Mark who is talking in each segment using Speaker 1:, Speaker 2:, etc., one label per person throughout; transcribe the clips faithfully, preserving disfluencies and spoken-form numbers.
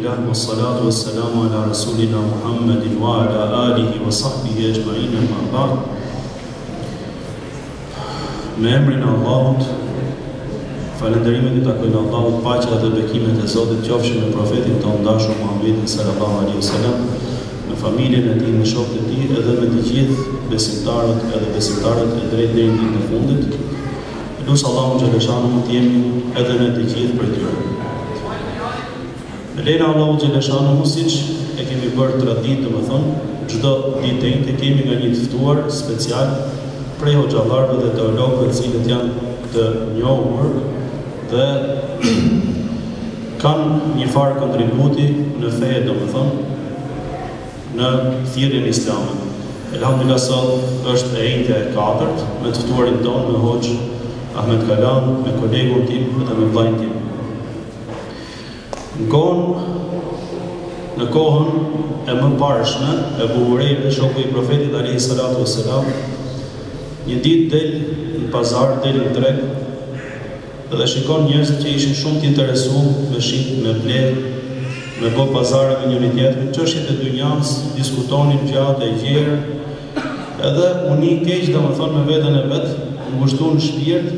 Speaker 1: Alhamdulillah, wa salatu wa salamu ala rasulina Muhammedin wa ala alihi wa sahbihi ajma'in amma ba'd. Me emrin e Allahut, falënderimet i takojnë Allahut, paqja dhe bekimet e Zotit qofshin me profetin tonë dashur Muhammedin sallallahu alaihi wasallam, me familjen e tij, me shokët e tij, edhe me të gjithë besimtarët edhe besimtarët e drejtë deri në ditën e fundit. Lutë Allahun xhaleshanu të jemi edhe ne të gjithë për tyre. Me lejnë Allahu xhaleshanu, siç e kemi bërë traditë, domethënë, çdo ditë e njëjtë kemi nga një të ftuar special prej hoxhallarëve dhe teologëve të cilët janë të njohur dhe kanë një farë kontributi në fe, domethënë, në thirrjen islame. Elhamdulillah, sot është e njëjta e katërt me të ftuarin tonë, me Hoxh Ahmed Kalan, me kolegun tim dhe me vllajin tim. Në kohën, në kohën e mëparshme e Abu Hurajre, shoku i profetit alayhi salatu wassalam, një ditë del në pazar, del në treg dhe shikon njerëz që ishin shumë të interesuar me shit, me bler, me bë pazare me njëri tjetrin, çështjet e dynjas, diskutonin gjatë e gjerë, edhe uni i keq domethënë me veten e vet, ngushtuar në shpirt,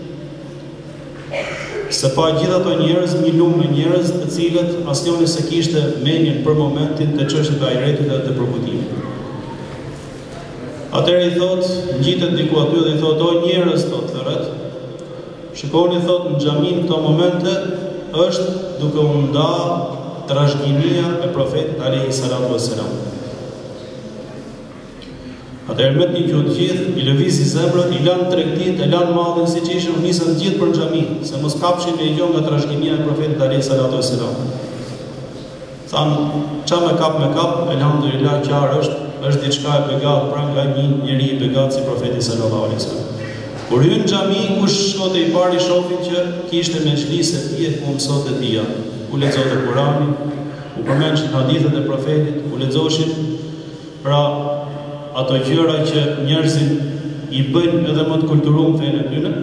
Speaker 1: se pa gjithë ato njerëz, një lumë me njerëz të cilët asnjëri se kishte menjen për momentin të çështjes së ajretit dhe të përkutimit. Atëherë i thot, ngjitet diku aty dhe i thot, o njerëz, thot thërret, shikoni, thot, në xhamin këto momente është duke u nda trashëgimia e profetit alayhi salatu wassalam. Atëherë me një gjuhë të gjithë, i lëvizi zemrën, i lanë tregtit, e lanë mallin siç ishin, u nisën gjithë për xhami, se mos kapshin me gjon nga trashëgimia e profetit alayhi salatu wassalam. Thanë, qa me kap me kap, elhamdulillah, qarë është, është diçka e begat, pra nga një njeri i begat si profeti sallallahu alaihi wasallam. Kur hyn në xhami, kush shkote i pari shohin që kishte me xhlise tije ku mësonte dia, u lexonte Kurani, u përmendën hadithet e profetit, u lexoshin pra ato gjëra që njerëzit i bëjnë edhe më të kulturuar fenë e tyre.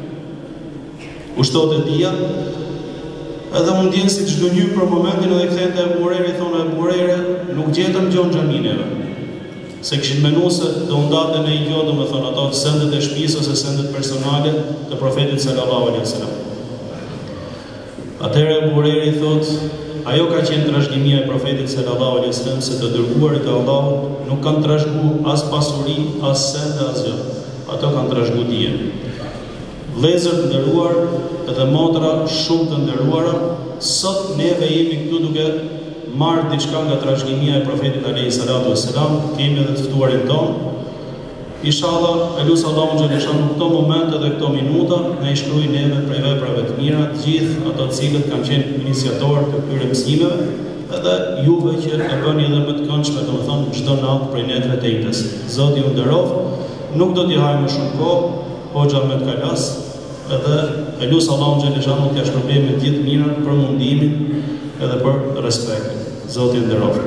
Speaker 1: U shtote dia, edhe mund t'jenë si të zhdunjur për momentin edhe kthehen te Abu Hurajra, i thonë Abu Hurajra, nuk gjetëm gjë në xhamineve. Se kishin menuar se do ndaten në gjë, domethënë ato sendet e shtëpisë ose sendet personale të profetit sallallahu alaihi wasallam. Atëherë Abu Hurajra i thotë, ajo ka qenë trashëgimia e profetit sallallahu alaihi wasallam, se të dërguarit e Allahut nuk kanë trashëguar as pasuri, as sende, as gjë. Ato kanë trashëguar dije. Vëllezër të nderuar dhe motra shumë të nderuara, sot neve jemi këtu duke marrë diçka nga trashëgimia e profetit alayhi salatu wassalam, kemi edhe të ftuarin tonë. Inshallah, e lutem Allahun xhaleshanu këto momente dhe këto minuta na i shkruaj neve prej veprave të mira, të gjithë ato të cilët kanë qenë iniciatorë të këtyre mësimeve, edhe juve që e bëni edhe më të këndshme, domethënë çdo natë prej netëve të ditës. Zoti ju nderoj, nuk do t'i haj më shumë kohë, Hoxha Ahmed Kalas, edhe e lutem Allahun xhaleshanu t'ia shpërblet me gjithë mirën për mundimin edhe për respektin. Zoti ju nderoj.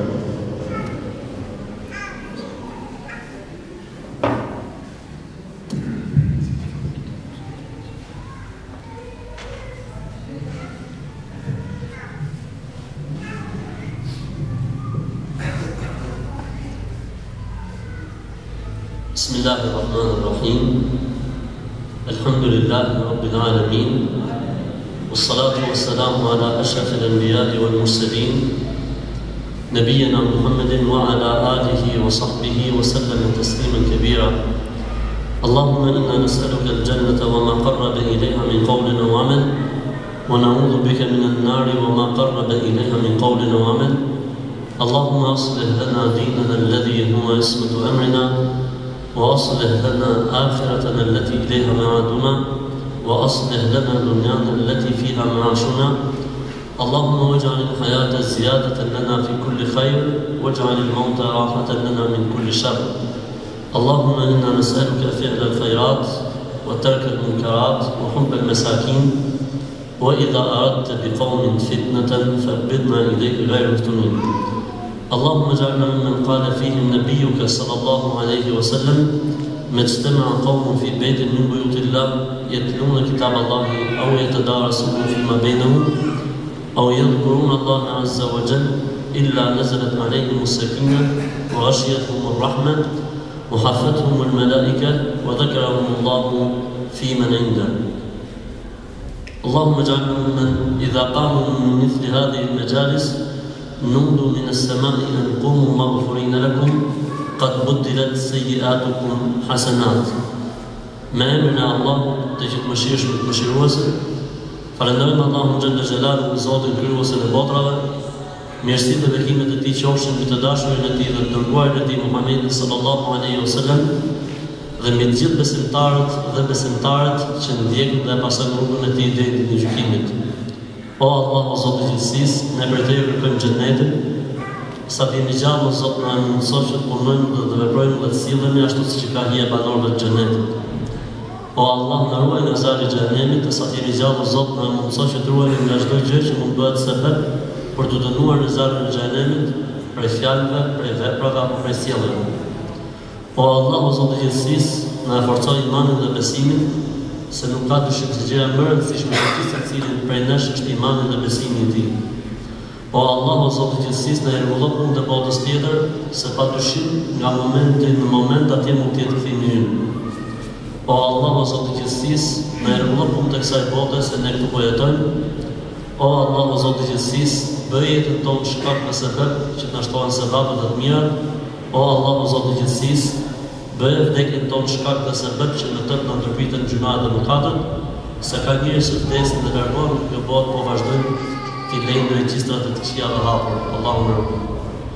Speaker 2: بسم الله الرحمن الرحيم الحمد لله رب العالمين والصلاة والسلام على أشرف الأنبياء والمرسلين نبينا محمد وعلى آله وصحبه وسلم تسليما كبيرا. اللهم إنا نسألك الجنة وما قرب إليها من قول وعمل ونعوذ بك من النار وما قرب إليها من قول وعمل. اللهم أصلح لنا ديننا الذي هو عصمة أمرنا وأصلح لنا آخرتنا التي إليها معادنا وأصلح لنا دنيانا التي فيها معاشنا. اللهم واجعل الحياة زيادة لنا في كل خير واجعل الموت راحة لنا من كل شر. اللهم إنا نسألك فعل الخيرات وترك المنكرات وحب المساكين وإذا أردت بقوم فتنة فابدنا إليك غير مفتونين. اللهم اجعلنا ممن قال فيهم نبيك صلى الله عليه وسلم ما اجتمع قوم في بيت من بيوت الله يتلون كتاب الله أو يتدارسونه فيما بينهم أو يذكرون الله عز وجل إلا نزلت عليهم السكينة وغشيتهم الرحمة وحفتهم الملائكة وذكرهم الله في من عنده. اللهم اجعلنا ممن إذا قاموا من مثل هذه المجالس نودوا من السماء أن قوموا مغفورين لكم قد بدلت سيئاتكم حسنات. Me emrin e Allahut të gjithë mëshirshëm të mëshiruesit, falenderojmë Allahun xhalla xhelalu, Zotin krijuesin e botrave. Mirësitë dhe bekimet e tij qofshin mbi të dashurin e tij dhe të dërguarin e tij Muhammedin sallallahu alaihi wasallam dhe mbi të gjithë besimtarët dhe besimtarët që ndjekin dhe pasojnë rrugën e tij deri në gjykimin. O Allah, o Zoti i gjithësisë, ne për të kërkojmë xhenetin. Sa të jemi gjallë, o Zot, na mëson që të punojmë dhe të veprojmë dhe të sillemi ashtu siç ka hije banorëve të xhenetit. O Allah, na ruaj nga zjarri i xhenemit, sa të jemi gjallë, o Zot, na mëson që të ruajmë nga çdo gjë që mund bëhet sebeb për të dënuar në zjarrin e xhenemit, prej fjalëve, prej veprave apo prej sjelljeve. O Allah, o Zoti i gjithësisë, na forcoj imanin dhe besimin, se nuk ka dyshim se gjëja më e rëndësishme për të secilin prej nesh është imani dhe besimi i tij. O Allah, o Zoti i gjithësisë, na rregullon punën e botës tjetër, se padyshim nga momenti në moment atje mund të jetë kthimi ynë. O Allah, o Zoti i gjithësisë, na rregullon punën e kësaj bote se ne këtu po jetojmë. O Allah, o Zoti i gjithësisë, bëj jetën tonë shkak në sebeb që të na shtohen sevape të mira. O Allah, o Zoti i gjithësisë, bëj vdekjen tonë shkak në sebeb që në të të ndërpriten gjunat dhe mëkatet, se ka njerëz që vdesin dhe largohen nga botë po vazhdojnë të lejnë në regjistrat e të këqija të hapur. Allahu na ruaj.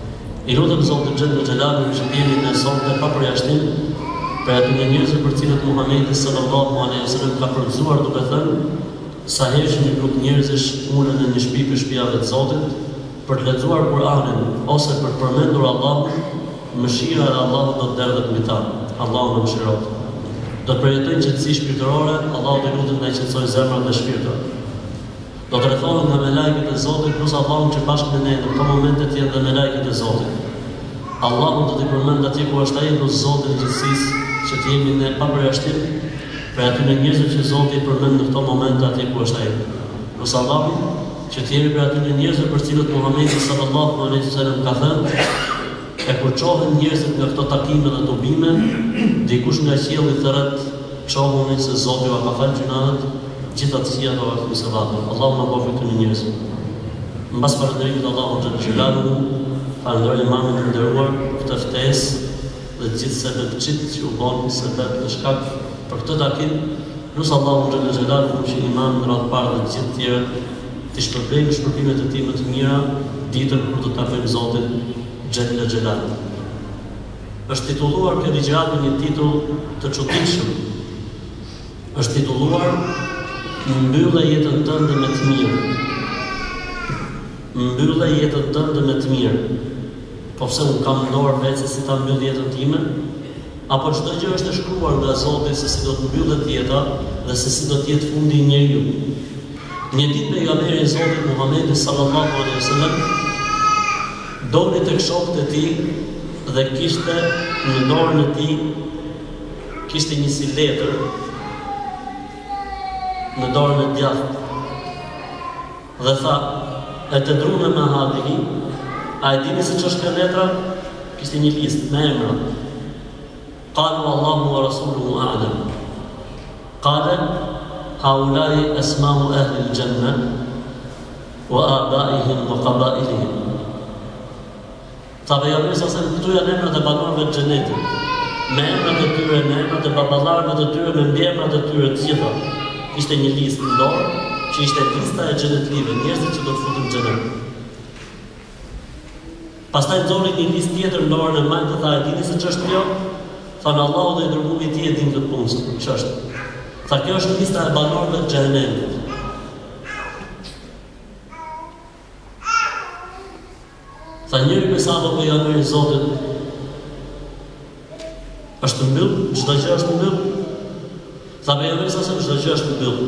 Speaker 2: I lutem Zotin xhallal xhelalu që të jemi në sonte pa përjashtim për atë njerëz për të cilët Muhamedi sallallahu alaihi wasallam ka përgëzuar duke thënë sa herë që një grup njerëzish ulen në një shtëpi për shtëpiave të Zotit për të lexuar Kur'anin ose për të përmendur Allahun, mëshira e Allahut do të derdhet mbi ta. Allahu na mëshiroft. Do të përjetojnë qetësi shpirtërore, Allahu do lutet na qetësoj zemrat dhe shpirtrat. Do të rrethohen nga melekët e Zotit, plus Allahun që bashkë me ne në këto momente të jenë dhe melekët e Zotit. Allahu do t'i përmend atje ku është ai, plus Zotin e gjithësisë, që të jemi ne pa përjashtim për atyre njerëzve që Zoti i përmend në këto momente atje ku është ai. Plus Allahu që të jemi për atyre njerëzve për cilët Muhamedi sallallahu alaihi wasallam ka thënë, e kur çohen njerëzit nga këto takime dhe dobime, dikush nga qielli thërret çohuni se Zoti u ka falë gjunat, gjithë ato që do të mësoj vatë. Allahu na bëfë këto njerëz. Mbas falënderimit Allahu xhallahu xhelalu, falenderoj imamin e nderuar për këtë ftesë dhe gjithë sebepçit që u bën sebeb të shkak për këtë takim. Plus Allahu xhallahu xhelalu që imam në radhë parë dhe të gjithë tjerët të shpërblejnë shpërblimet e tij më të mira ditën kur do të takojmë Zotin xhallahu xhelalu. Është titulluar kjo ligjërat me një titull të çuditshëm. Është titulluar Mbyllë jetën tënde me të mirë. Mbyllë jetën tënde me të mirë. Po pse unë kam në dorë vetë se si ta mbyll jetën time? Apo çdo gjë është e shkruar nga Zoti se si do të mbyllet jeta dhe se si do të jetë fundi i njeriu. Një ditë pejgamberi i Zotit Muhamedi sallallahu alaihi wasallam doli tek shokët e tij dhe kishte në dorën e tij kishte një si letër në dorën e djathtë. Dhe tha, e të drunë me hadihi, a e dini se që është kjo letra? Kishte një listë me emra. Qalu Allahu wa rasuluhu a'lam. Qala haulai asma'u ahli al-janna wa abaihim wa qabailihim. Tha pejgamberi sa se këtu janë emrat e banorëve të xhenetit. Me emrat e tyre, me emrat e baballarëve të tyre, me mbiemrat e tyre të gjitha. Ishte një listë në dorë, që ishte lista e xhenetlive, njerëzit që do të futen në xhenet. Pastaj nxorri një listë tjetër në dorën e majtë dhe tha, e dini se ç'është kjo? Thanë Allahu dhe i dërguari i tij e din këtë punë, ç'është. Tha, kjo është lista e banorëve të xhenemit. Tha, njëri prej sahabëve pejgamberit e Zotit, është mbyll, çdo gjë është mbyll. Tha pejgamberi sa se çdo gjë është mbyll.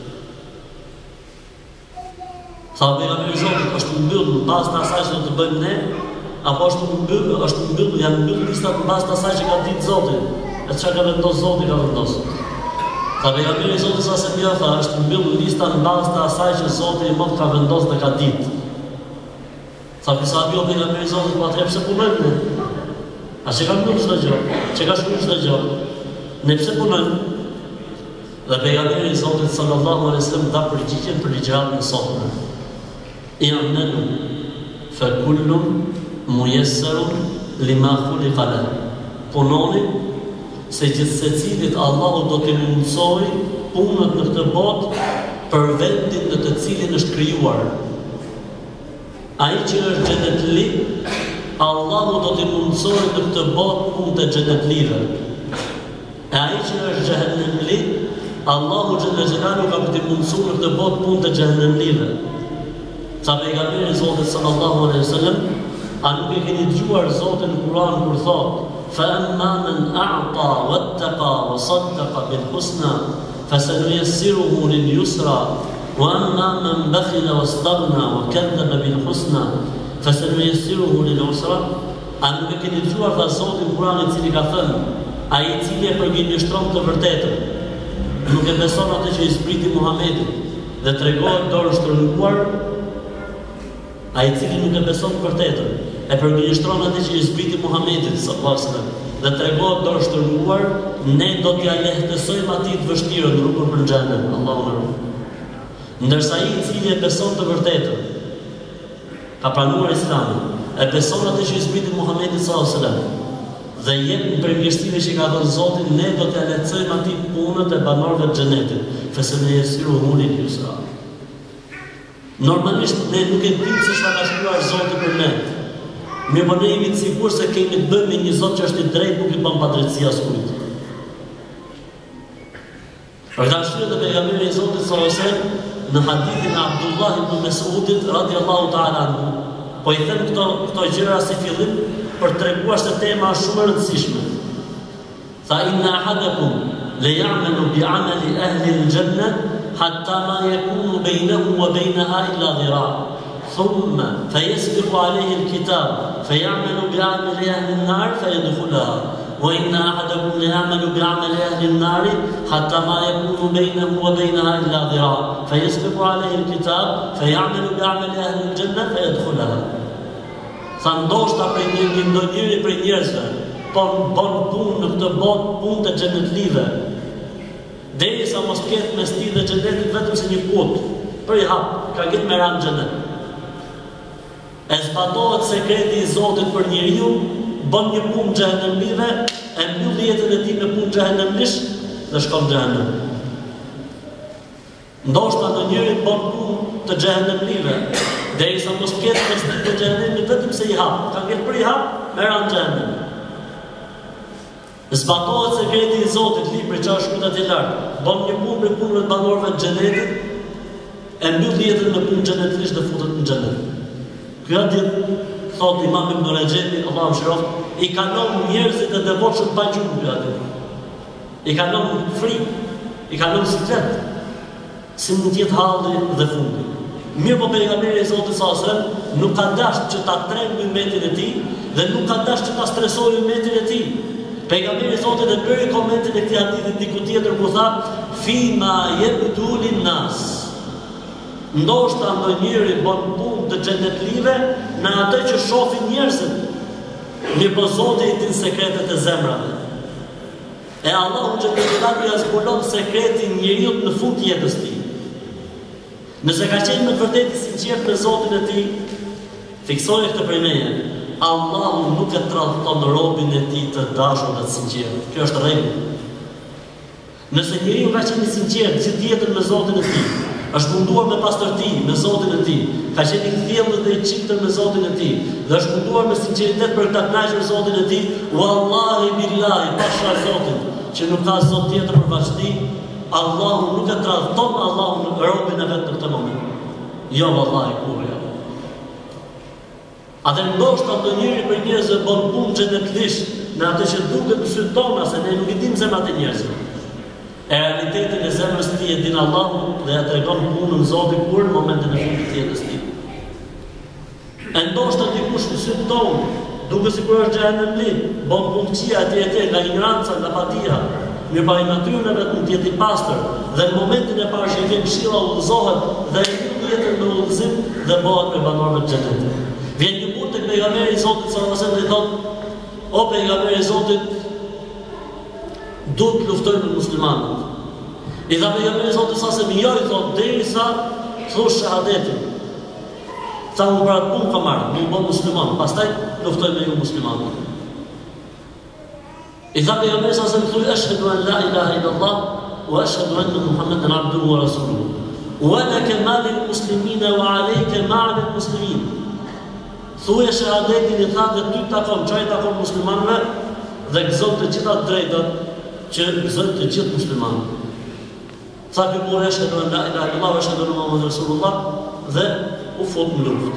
Speaker 2: Tha pejgamberi i Zotit, është mbyll në bazë të asaj që do të bëjmë ne, apo është mbyll, është mbyll, janë mbyll listat në bazë të asaj që ka ditë Zoti. E çka ka vendosur Zoti ka vendosur. Ta pejgamberi i Zotit sa se mja tha, është mbyllur lista në bazë të asaj që Zoti i Madh ka vendosur dhe ka ditë. Sa pisa bio pejgamberi i Zotit po atëherë pse punojnë ne? A që ka mbyllur çdo gjë, që ka shkruar çdo gjë. Ne pse punojnë? Dhe pejgamberi i Zotit sallallahu alaihi wasallam dha përgjigjen për ligjëratën e sotme. I'malu fa kullun muyassarun lima khuliqa lahu. Punoni se gjithë secilit Allahu do t'i mundsojë punët në këtë botë për vendin në të cilin është krijuar. Ai që është xhenetli, Allahu do t'i mundsojë në këtë botë punë të xhenetlive. E ai që është xhehenemli, Allahu xhalla xhelalu ka t'i mundsojë në këtë botë punë të xhehenemlive. Sa pejgamberi i Zotit sallallahu alaihi wasallam, a nuk e keni dëgjuar Zotin në Kur'an kur thotë: "Fa-amma man a'ta wattaqa wa saddaqa bil-husna, fasanuyassiruhu lil-yusra, wa amma man bakhila wastaghna wa kadhaba bil-husna, fasanuyassiruhu lil-usra." A nuk e keni dëgjuar tha Zoti në Kur'an i cili ka thënë: "Ai i cili e përgjinjështron të vërtetën, nuk e beson atë që i zbriti Muhamedit dhe tregohet dorë shtrënguar, ai i cili nuk e beson të vërtetën, e përgjinjështron atë që i zbriti Muhamedit sallallahu alaihi wasallam dhe tregohet dorë shtrënguar, ne do t'ia lehtësojmë atij të vështirën rrugën për xhenet." Allahu na ruaj. Ndërsa ai i cili e beson të vërtetën, ka pranuar Islamin, e beson atë që i zbriti Muhamedit sallallahu alaihi wasallam dhe jep në përmirësive që ka dhënë Zoti, ne do t'ia lehtësojmë atij punët e banorëve të xhenetit. Fasanuyassiruhu lil-yusra. Normalisht ne nuk e dim se çfarë ka shkruar Zoti për ne. Mirë, po ne jemi të sigurt se kemi të bëjmë me një Zot që është i drejtë, nuk i bën padrejtësi askujt. Për këtë arsye dhe pejgamberi i Zotit sallallahu alaihi wasallam në hadithin e Abdullah ibn Mes'udit radhiyallahu ta'ala anhu, po i them këto këto gjëra si fillim për treguar se tema është shumë e rëndësishme. Tha: "Inna ahadakum la ya'malu bi'amali ahli al-janna hatta ma yakunu baynahu wa baynaha illa dhira'. ثم فيسبق عليه الكتاب فيعمل بعمل أهل النار فيدخلها وإن أحدكم ليعمل بعمل أهل النار حتى ما يكون بينه وبينها إلا ذراع فيسبق عليه الكتاب فيعمل بعمل أهل الجنة فيدخلها." Sa ndoshta për një ndonjëri për njerëzve po bën punë në këtë botë, punë të xhenetlive, derisa mos ketë mes tij dhe xhenetit vetëm se një putë, për i hap, ka gjetë me ran xhenet. E zbatohet sekreti i Zotit për njeriu, bën një punë xhehenemlive, e mbyll jetën e tij me punë xhehenemlish dhe shkon në xhehenem. Ndoshta ndonjëri bën punë të xhehenemlive, derisa mos ketë mes tij dhe xhehenemit vetëm se i hap, ka gjetë për i hap me ran xhehenem. Zbatohet sekreti i Zotit, libri që është shkruar te lart, bën një punë me punën e banorëve të xhenetit, e mbyll jetën me punë xhenetlish dhe futet në xhenet. Ky hadith, thot Imam Ibn Rajebi, Allahu mëshiroft, i kalon njerëzit e devotshëm pa gjumë ky hadith. I kalon frikë, i kalon siklet, si mund të jetë halli dhe fundi. Mirë, po pejgamberi i Zotit sallallahu alaihi wasallam nuk ka dashur që ta trembë ummetin e tij dhe nuk ka dashur që ta stresojë ummetin e tij. Pejgamberi i Zotit e bëri komentin e këtij hadithi diku tjetër ku tha: "Fima yabdu lin-nas." Ndoshta ndonjëri bën punë të xhenetlive në atë që shohin njerëzit. Mirë, po Zoti i din sekretet e zemrave. E Allahu xhallahu ja zbulon sekretin e njeriu në fund të jetës tij. Nëse ka qenë me vërtet i sinqert me Zotin e tij, fiksojë këtë prej meje. Allahu nuk e tradhton robën e tij të dashur dhe të sinqert. Kjo është rregull. Nëse njeriu ka qenë i sinqert gjithë jetën me Zotin e tij, është munduar me pastërti me Zotin e tij, ka qenë i thjellët dhe i çiftër me Zotin e tij, dhe është munduar me sinqeritet për ta kënaqur Zotin e tij, wallahi billahi, pasha Zotin, që nuk ka Zot tjetër për vazhdi, Allahu nuk e tradhton Allahu në robën e vet në këtë moment. Jo vallahi kurrë. Atë ndoshta ndonjëri për njerëzve bën punë xhenetlish në atë që duket në sytë tona, se ne nuk i dimë zemrat e njerëzve. E realitetin e zemrës të tij e din Allahu dhe ja tregon punën Zotit kur në momentin e fundit të jetës tij. E ndoshta dikush në sytë tonë duket sikur është xhenemli, bën punë këqija atje atje nga ignoranca, nga padia, mirë pa i natyrën e vetëm të jetë i pastër, dhe në momentin e parë që i vjen këshilla udhëzohet dhe i vjen jetën me udhëzim dhe bëhet me banorëve të xhenetit. Vjen një burr tek pejgamberi i Zotit sallallahu alajhi wasallam dhe thotë: "O pejgamberi i Zotit, duhet të luftoj me muslimanët." I tha pejgamberi i Zotit sallallahu alajhi wasallam: "Jo", i thotë, "derisa thosh shahadetin." Tha: "Unë për atë punë kam marrë, më bë musliman, pastaj luftoj me ju muslimanët." I tha pejgamberi sallallahu alajhi wasallam: "Ashhadu an la ilaha illallah wa ashhadu anna Muhammadan abduhu wa rasuluhu. Wa laka ma lil muslimina wa alayka ma lil muslimin." Thuaj shahadetin, i tha, dhe ty takon, çaj takon muslimanëve dhe gëzon të gjitha drejtat që gëzojnë të gjithë muslimanët. Tha ky burr: "Ashhadu an la ilaha illallah wa ashhadu anna Muhammadan rasulullah", dhe u fut në luftë.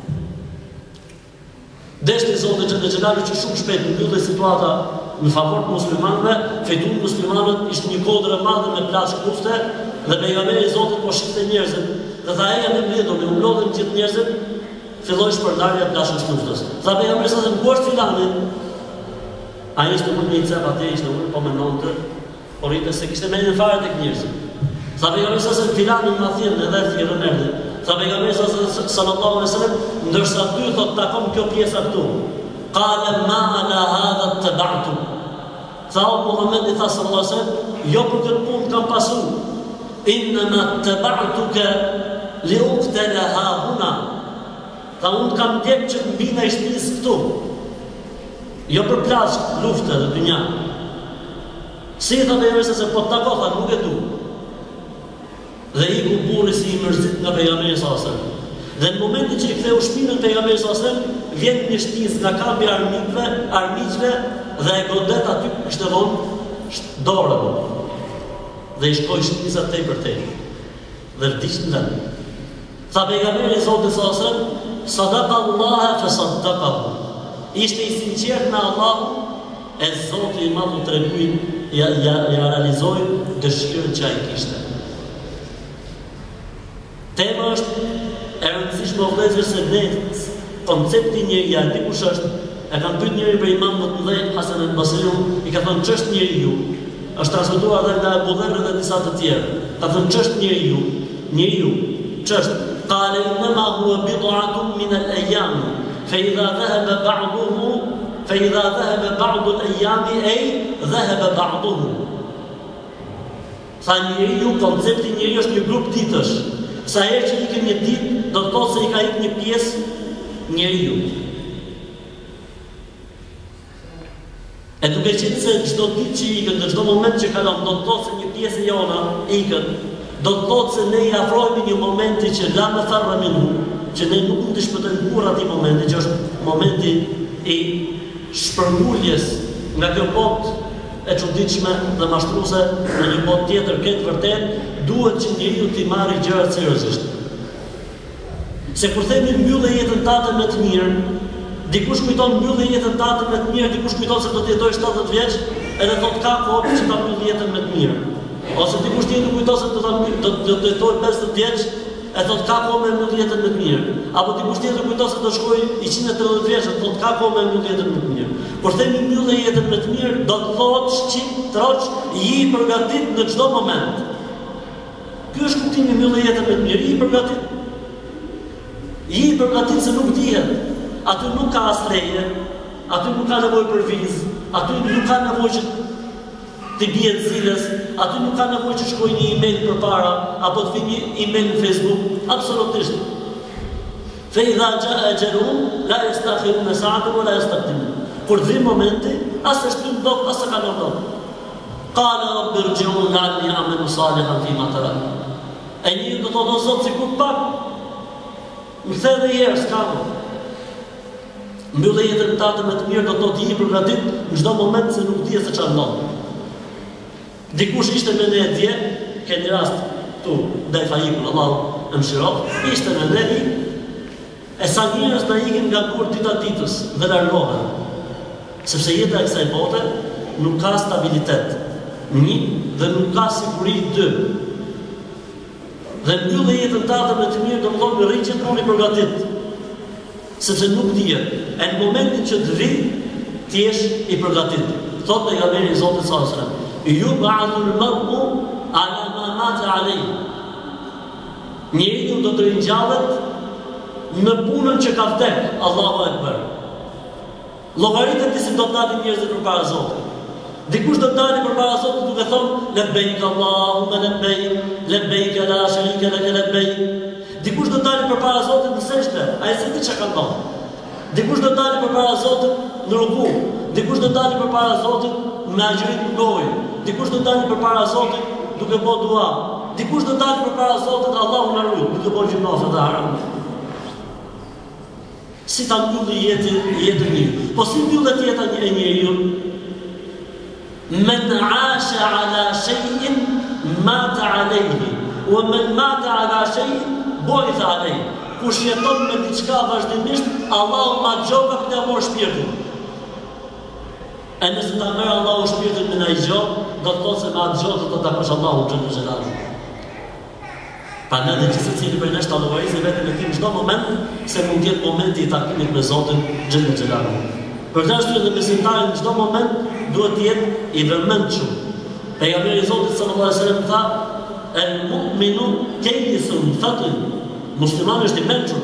Speaker 2: Deshti Zotit që në xhelalu që shumë shpejt mbylli situata në favor të muslimanëve, fituan muslimanët, ishte një kodër e madhe me plaç lufte dhe pejgamberi i Zotit po shifte njerëzit. Dhe tha: "Eja në mbledhur, u mblodhen gjithë njerëzit", filloi shpërndarja e plaçës luftës. Tha pejgamberi sa të nguash filani, ai ishte më një cep atë, ishte më po mendonte, por rritë se kishte mendjen fare tek njerëzit. Tha pejgamberi sa të filani më thjen edhe thirrën erdhi. Tha pejgamberi sallallahu alaihi wasallam, ndërsa ty thot takon kjo pjesa këtu. Qala ma ala hadha tabatu. Tha Muhamedi tha sallallahu alaihi wasallam, jo për këtë punë kam pasur. Inma tabatuka li uqtala ha huna. Tha unë kam ndjek që të mbina i shtëpisë këtu. Jo për plaç lufte dhe dynja. Si tha pejgamberi se po tako, tha nuk e du. Dhe i ku burri si i mërzit nga pejgamberi sallallahu alajhi wasallam. Dhe në momentin që i ktheu shpinën pejgamberi sallallahu alajhi wasallam, vjen një shtizë nga kampi i armiqve, armiqve dhe e godet aty kishte vonë dorën. Dhe i shkoi shtiza tej për tej. Dhe vdiq në vend. Tha pejgamberi i Zotit sallallahu alajhi wasallam: "Sadaqa Allah fa saddaqahu." Ishte i sinqert me Allahun, e Zoti i Madh u tregoi, ja, ja, ja realizoi dëshirën që ai kishte. Tema është e rëndësishme o vëllezër se ne koncepti njeriu, a dikush është, e kanë pyet njëri për imam më të mëdhenj Hasan al-Basriun, i ka thënë ç'është njeriu? Është transmetuar edhe nga Abu Dharr dhe disa të tjerë. Ka thënë ç'është njeriu? Njeriu ç'është? Qala inma huwa bid'atun min al-ayyam, fa idha dhahaba ba'duhu fa idha dhahaba ba'du al-ayyam ay dhahaba ba'duhu. Tha njeriu, koncepti njeriu është një grup ditësh. Sa herë që ikën një ditë, do të thotë se i ka ikë një pjesë njeriu. E duke qenë se çdo ditë që ikën, në çdo moment që kalon, do të thotë se një pjesë e jona ikën, do të thotë se ne i afrohemi një momenti që la me farra minhu, që ne nuk mund të shpëtojmë kur atij momenti, që është momenti i shpërnguljes nga kjo botë e çuditshme dhe mashtruese në një botë tjetër këtë vërtet, duhet që njeriu t'i marrë gjërat seriozisht. Se kur themi mbyllë jetën tate me të mirë, dikush kujton mbyllë jetën tate me të mirë, dikush kujton se do të jetoj shtatëdhjetë vjeç, edhe thot ka kohë që ta mbyll jetën me të mirë. Ose dikush tjetër kujton se do ta do të jetoj pesëdhjetë vjeç, e thot ka kohë me mbyll jetën me të mirë. Apo dikush tjetër kujton se do shkoj i njëqind e tridhjetë vjeç, thot ka kohë me mbyll jetën me të mirë. Kur themi mbyllë jetën me të mirë, do të thotë shqip troç i përgatit në çdo moment. Ky është kuptimi i mbyllë jetën me të mirë, i përgatit. I përgatit se nuk dihet. Aty nuk ka as leje, aty nuk ka nevojë për vizë, aty nuk ka nevojë që të bie zilës, aty nuk ka nevojë që shkojë një email përpara apo të vi një email në Facebook, absolutisht. Fa idha jaa ajaluhum la yastakhiruna sa'atan wa la yastaqdimun. Kur vjen momenti, as të shtyp dot, as të kalon dot. Qala rabbi irji'un la'alli a'malu salihan fima tarak. Ai një do të thotë Zot sikur pak. Më the dhe herë s'ka. Mbyllë jetën tate me të mirë do të thotë i përgatit në çdo moment se nuk dihet se çfarë ndodh. Dikush ishte me ne dje, keni rast tu, ndaj fajikun, Allahu e mëshiroft, ishte me ne, e sa njerëz na ikin nga kur dita ditës dhe largohen. Sepse jeta e kësaj bote nuk ka stabilitet. Një, dhe nuk ka siguri dy. Dhe mbyllë jetën tate me të mirë do të thotë rri gjithmonë i përgatit. Sepse nuk dihet. E në momentin që të vi, ti jesh i përgatit. Thot pejgamberi i Zotit sallallahu alajhi wasallam, Yub'athu al-mar'u ala ma mata alayhi. Njeriu do të ringjallet në punën që ka vdek. Allahu Akbar. Llogaritët se do të dalin njerëzit përpara Zotit. Dikush do të dalë përpara Zotit duke thonë labbaik Allahumma labbaik, labbaik la sharika lak labbaik. Dikush do të dalë përpara Zotit në sejdë, ai se di çka ka thënë. Dikush do të dalë përpara Zotit në ruku, dikush do të dalë përpara Zotit me agjërim në gojë, dikush do të dalë përpara Zotit duke bërë dua, dikush do të dalë përpara Zotit Allahu na ruaj duke bërë gjinofe të haram. Si ta mbylli jetën jetën një. Po si mbyllet jeta e njeriu? Men asha ala shay'in mata alayhi, wa man mata ala shay'in bu'itha alayhi. Kush jeton me diçka vazhdimisht, Allahu ma gjoka për të marrë shpirtin. E nëse ta merr Allahu shpirtin me ndaj gjë, do të thotë se me atë gjë do të takosh Allahu xhallahu xhelal. Prandaj dhe që secili prej nesh ta llogarisë vetëm në çdo moment se mund të jetë momenti i takimit me Zotin xhallahu xhelal. Për këtë arsye dhe besimtari në çdo moment duhet të jetë i vëmendshëm. Pejgamberi i Zotit sallallahu alaihi wasallam tha: "El-mu'minu kayyisun fatin." Muslimani është i mençur.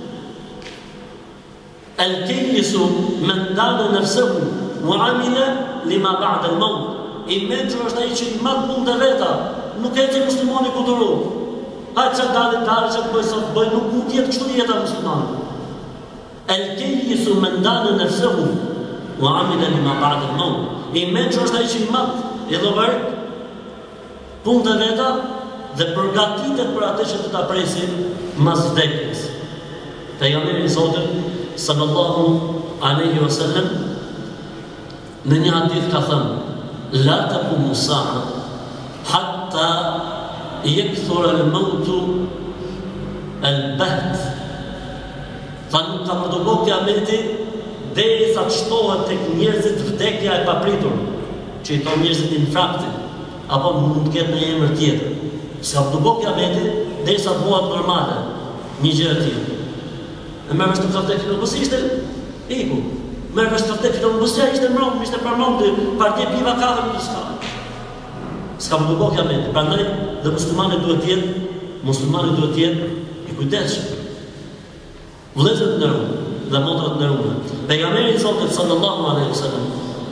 Speaker 2: El-kayyisu man dana nafsuhu wa 'amila lima ba'da al-maut. I mençur është ai që i mat punë të veta, nuk e që muslimani kuturu. Ha që dalë dalë që të bëjë sot bëjë, nuk mund tjetë kështu jeta muslimani. El-kayyisu man dana nafsuhu wa 'amila lima ba'da al-maut. I mençur është ai që i mat i llogarit punë të veta dhe përgatitet për atë që të ta presin mas vdekjes. Pejgamberi i Zotit sallallahu alaihi wasallam në një hadith ka thënë: "La taqumu sa'a hatta yakthura al-mautu al-baht." Tha nuk ka përdorur kiameti derisa të shtohet tek njerëzit vdekja e papritur, që i thonë njerëzit infrakti, apo mund të ketë në emër tjetër. Ska përdorur kiameti derisa të bëhet normale një gjë e tillë. E merr vesh të thotë që nuk ishte iku. Merr vesh të thotë që nuk ishte mbrëm, ishte përmendë partia piva kafë në ska. Ska përdorur kiameti. Prandaj dhe muslimani duhet të jetë, muslimani duhet të jetë i kujdesshëm. Vëllezër të nderuar dhe motrat të nderuara, pejgamberi i Zotit sallallahu alaihi wasallam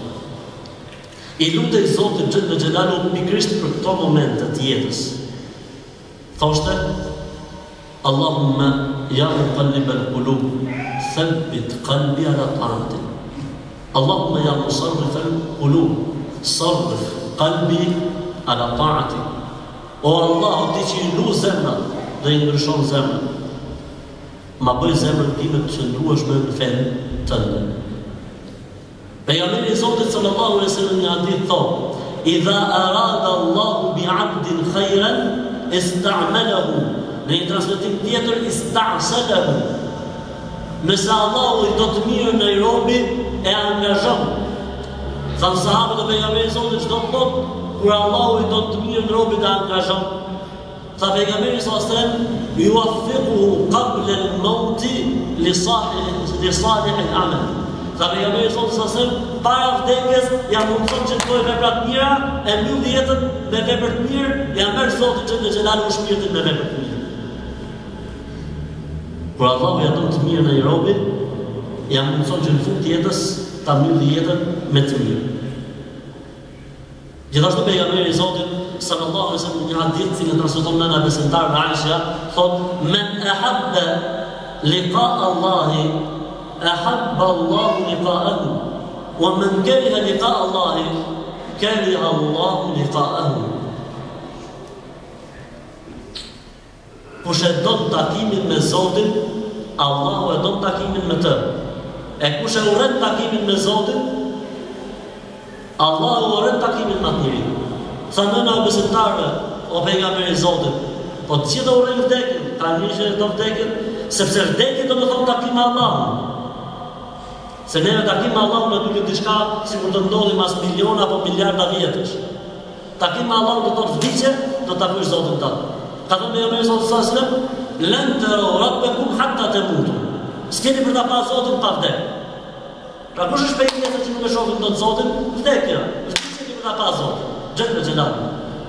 Speaker 2: i lutej Zotit xhallahu xhelalu pikërisht për këto momente të jetës. Thoshte: "Allahumma ya muqallib al-qulub, thabbit qalbi ala ta'atik. Allahumma ya musarrif al-qulub, sarrif qalbi ala ta'atik." O Allah, ti që i lu zemrat dhe i ndryshon zemrat, ma bëj zemrën time të qëndrueshme në fenë tënde. Pejgamberi i Zotit sallallahu alaihi wasallam një hadith thotë: "Idha arada Allahu bi 'abdin khayran ista'malahu." Në një transmetim tjetër ista'salahu. Nëse Allahu i do të mirë në robi e angazhon. Thanë sahabët e pejgamberit e Zotit çdo të thotë kur Allahu i do të mirë në robi të angazhon. Tha pejgamberi sallallahu alaihi wasallam: "Yuwaffiquhu qabla al-maut li salih li salih al-amal." Tha pejgamberi sallallahu alaihi wasallam: "Para vdekjes ja mundson që të bëjë vepra të mira, e mbyll jetën me vepra të mirë, ja merr Zoti xhallahu xhelalu shpirtin me vepra të mira." Kur Allahu ja don të mirë në robit, ja mundson që në fund të jetës ta mbyll jetën me të mirë. Gjithashtu pejgamberi i Zotit sallallahu alaihi wasallam një hadith që transmeton nëna besimtare Aisha thot: "Men ahabba liqa Allahi ahabba Allahu liqa'ahu, wa man kariha liqa Allahi kariha Allahu liqa'ahu." Kush e don takimin me Zotin, Allahu e don takimin me të. E kush e urren takimin me Zotin, Allahu urren takimin me atë. Sa nëna e besimtarëve, o pejgamberi i Zotit, po të gjithë urrejnë vdekjen, kanë një që do vdekjen, sepse vdekja do të thonë takim me Allahun. Se neve takim me Allahun në duket diçka si kur të ndodhi mas miliona apo miliarda vjetësh. Takim me Allahun do të thotë vdiqje, do të takosh Zotin tënd. Ka thënë pejgamberi sallallahu alaihi wasallam: "Lan taraw rabbakum hatta tamutu." S'keni për ta pasur Zotin pa vdekje. Pra kush është pejgamberi që nuk e shohin dot Zotin, vdekja. S'keni për ta pasur Zotin. Gjellë Gjellalu.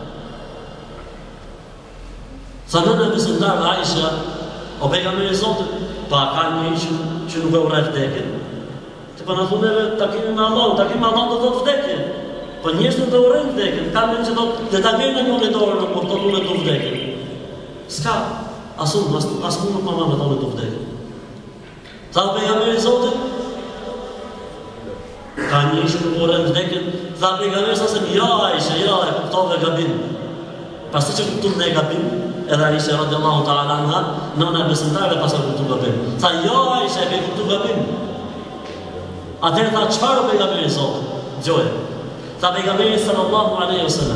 Speaker 2: Tha nëna e besimtarëve Aisha, o pejgamberi i Zotit, pa ka një që, që nuk e urrej vdekjen. Ti po na thuneve takimi me Allahun, takimi me Allahun do të thotë vdekje. Po njerëzit do urrejnë vdekjen, ka një që do të ta ngjerë një dorë në kur thotë unë do vdekjen. S'ka, asun, as as mund nuk më thonë do vdekjen. Tha pejgamberi i Zotit, ka një që nuk urrejnë vdekjen, tha pejgamberi sa se ja Aisha, ja e kuptove gabim. Pasi që kupton ne gabim, edhe Aisha radiallahu ta'ala anha, nëna e besimtarëve pas ka kuptuar gabim. Tha ja Aisha e ke kuptuar gabim. Atëherë tha çfarë o pejgamberi i Zotit? Dëgjoje. Tha pejgamberi sallallahu alaihi wasallam.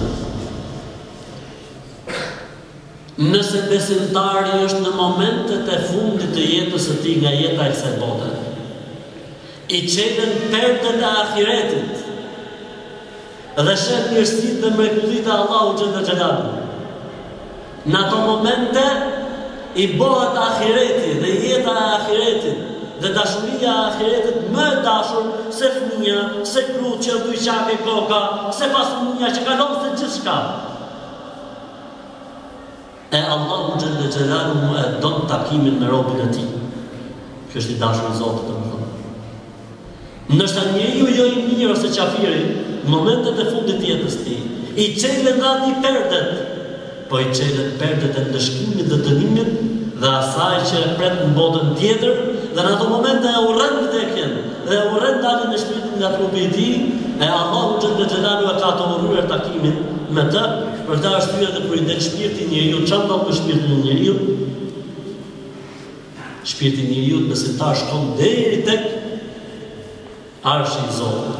Speaker 2: Nëse besimtari është në momentet e fundit të jetës së tij nga jeta e kësaj bote, i çelen perdet e ahiretit dhe shet mirësitë dhe mrekullitë e Allahut xhalla xhelalu. Në ato momente i bëhet ahireti dhe jeta e ahiretit dhe dashuria e ahiretit më e dashur se fëmia, se gruaja që do i çake koka, se pasmunia që kalon se gjithçka. E Allahu xhalla xhelalu e don takimin me robën e tij. Kjo është i dashur i Zotit, domethënë. Nështë njeriu jo i mirë ose qafiri, në momentet e fundit të jetës tij, i çelen aty perdet, po i çelen perdet e ndëshkimit dhe dënimit dhe asaj që e pret në botën tjetër, dhe në ato momente e urren vdekjen dhe e urren daljen e shpirtit nga trupi i tij, e Allahu xhalla xhelalu e ka të urryer takimin me të, për ta arsye dhe kur i del shpirti i njeriu, çfarë ndodh me shpirtin e njeriu? Shpirti i njeriu besimtar shkon deri tek Arshi i Zotit.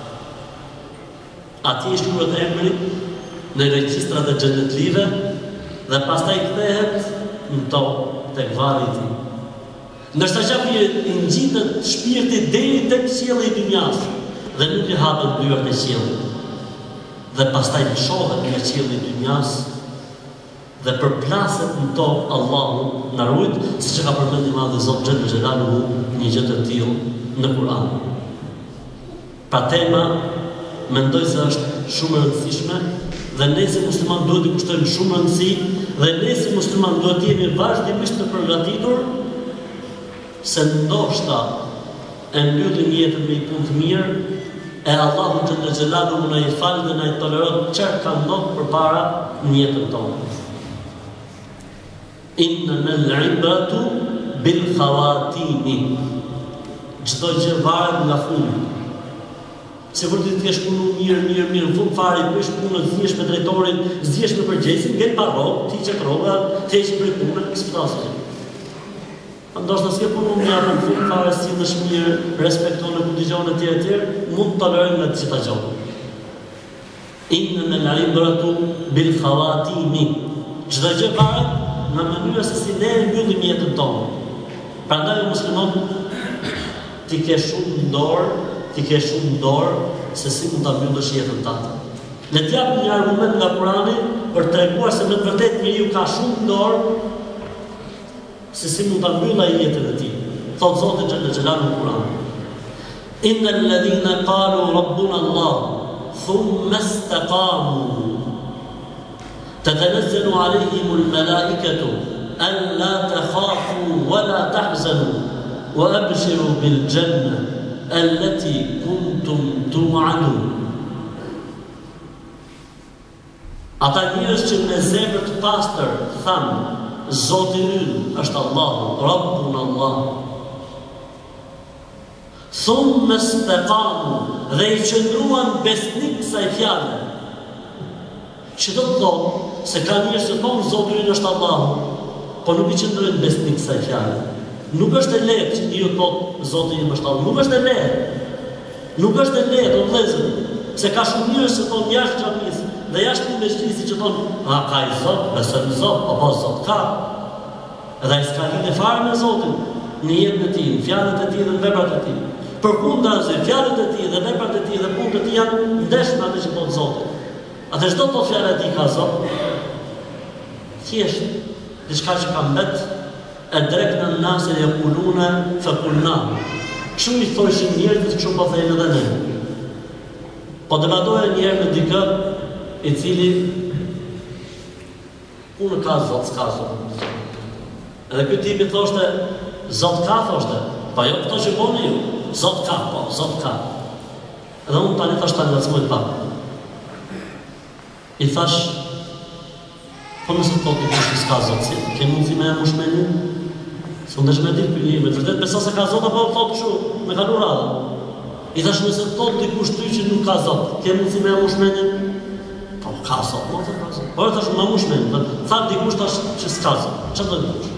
Speaker 2: Ati shkruhet emri në regjistrat e xhenetlive dhe pastaj kthehet në tokë tek varri i tij. Ndërsa qafi i ngjitet shpirti deri tek qielli i dynjas dhe nuk i hapet dyert e qiellit. Dhe pastaj lëshohet nga qielli i dynjas dhe përplaset në tokë. Allahu na ruaj, siç e ka përmendur Madhi Zot xhel xhelalu një gjë të tillë në Kur'an. Pra tema, mendoj se është shumë e rëndësishme dhe ne si musliman duhet i kushtojmë shumë rëndësi dhe ne si musliman duhet jemi vazhdimisht të përgatitur se ndoshta e mbyllim jetën me një punë të mirë e Allahu xhalla xhelalu na i fal dhe na i toleron çfarë ka ndodhur përpara në jetën tonë. Innal ibratu bil khawatimi. Çdo gjë varet nga fundi. Se kur ti të kesh punu mirë, mirë, mirë, në fund fare, ku ish punë, zjesh me drejtorin, zjesh me përgjegjësin, ngel pa rrogë, ti që rroga, te që prej punë, s'pëtasë. Ndoshta s'ke punu mirë, në fund fare, si dhe shmirë, respekton e kundizionë e tjere tjere, mund të tolerojnë në të gjitha gjohë. Inna al-ibratu bil khawatimi. Çdo gjë varet në mënyrë se si ne mbyllim jetën tonë. Prandaj musliman ti ke shumë në dorë, ti ke shumë në dorë se si mund ta mbyllësh jetën tënde. Le të jap një argument nga Kurani për të treguar se në të vërtetë njeriu ka shumë në dorë se si mund ta mbyllë jetën e tij. Thot Zoti xhalla xhelalu në Kur'an: Innal ladhina qalu rabbuna Allah thumma istaqamu tatanazzalu alayhimul malaikatu alla takhafu wa la tahzanu wa abshiru bil jannah allati kuntum tu'adun. Ata njerëz që me zemër të pastër thanë: Zoti ynë është Allahu, Rabbun Allah. Thumë istaqamu, dhe i qëndruan besnik kësaj fjale. Që do të thonë se ka njerëz që thonë Zoti ynë është Allahu, po nuk i qëndrojnë besnik kësaj fjale. Nuk është e lehtë që njeriu thotë Zoti im është Allahu, nuk është e lehtë. Nuk është e lehtë, o vëllezër, se ka shumë njerëz që thonë jashtë xhamisë dhe jashtë mezhlisit që thonë, a ka i Zot, besoj në Zot, po po Zot ka. Edhe ai s'ka lidhje fare me Zotin në jetën e tij, në fjalët e tij dhe në veprat e tij. Përkundazi, fjalët e tij dhe veprat e tij dhe punët e tij janë ndesh me atë që thotë Zoti. Atë çdo të fjalë e tij ka Zot. Thjesht diçka që ka mbet e drejtë në nasë e kuluna fa kulna. Shumë i thoshin njerëzit kështu po thënë edhe ne. Po debatoja një herë me dikë i cili unë ka Zot, s'ka Zot. Edhe ky tipi thoshte, Zot ka, thoshte, pa jo këto që boni ju, Zot ka, po, Zot ka. Edhe unë tani thash tani lacmoj pak. I thash, po nëse të thotë që s'ka Zot, si, ke mundësi me e më shmenin? Së ndesh me ditë për një, me të vërtet besa se ka Zot, apo thotë këshu, me kalu radha. I thash nëse të thotë dikush ty që nuk ka Zot, ke mundësi me e më shmenin? Po, ka Zot, po, të ka Zot. Po, e thash, me më shmenin, thak dikush tash që s'ka Zot, që të dikush?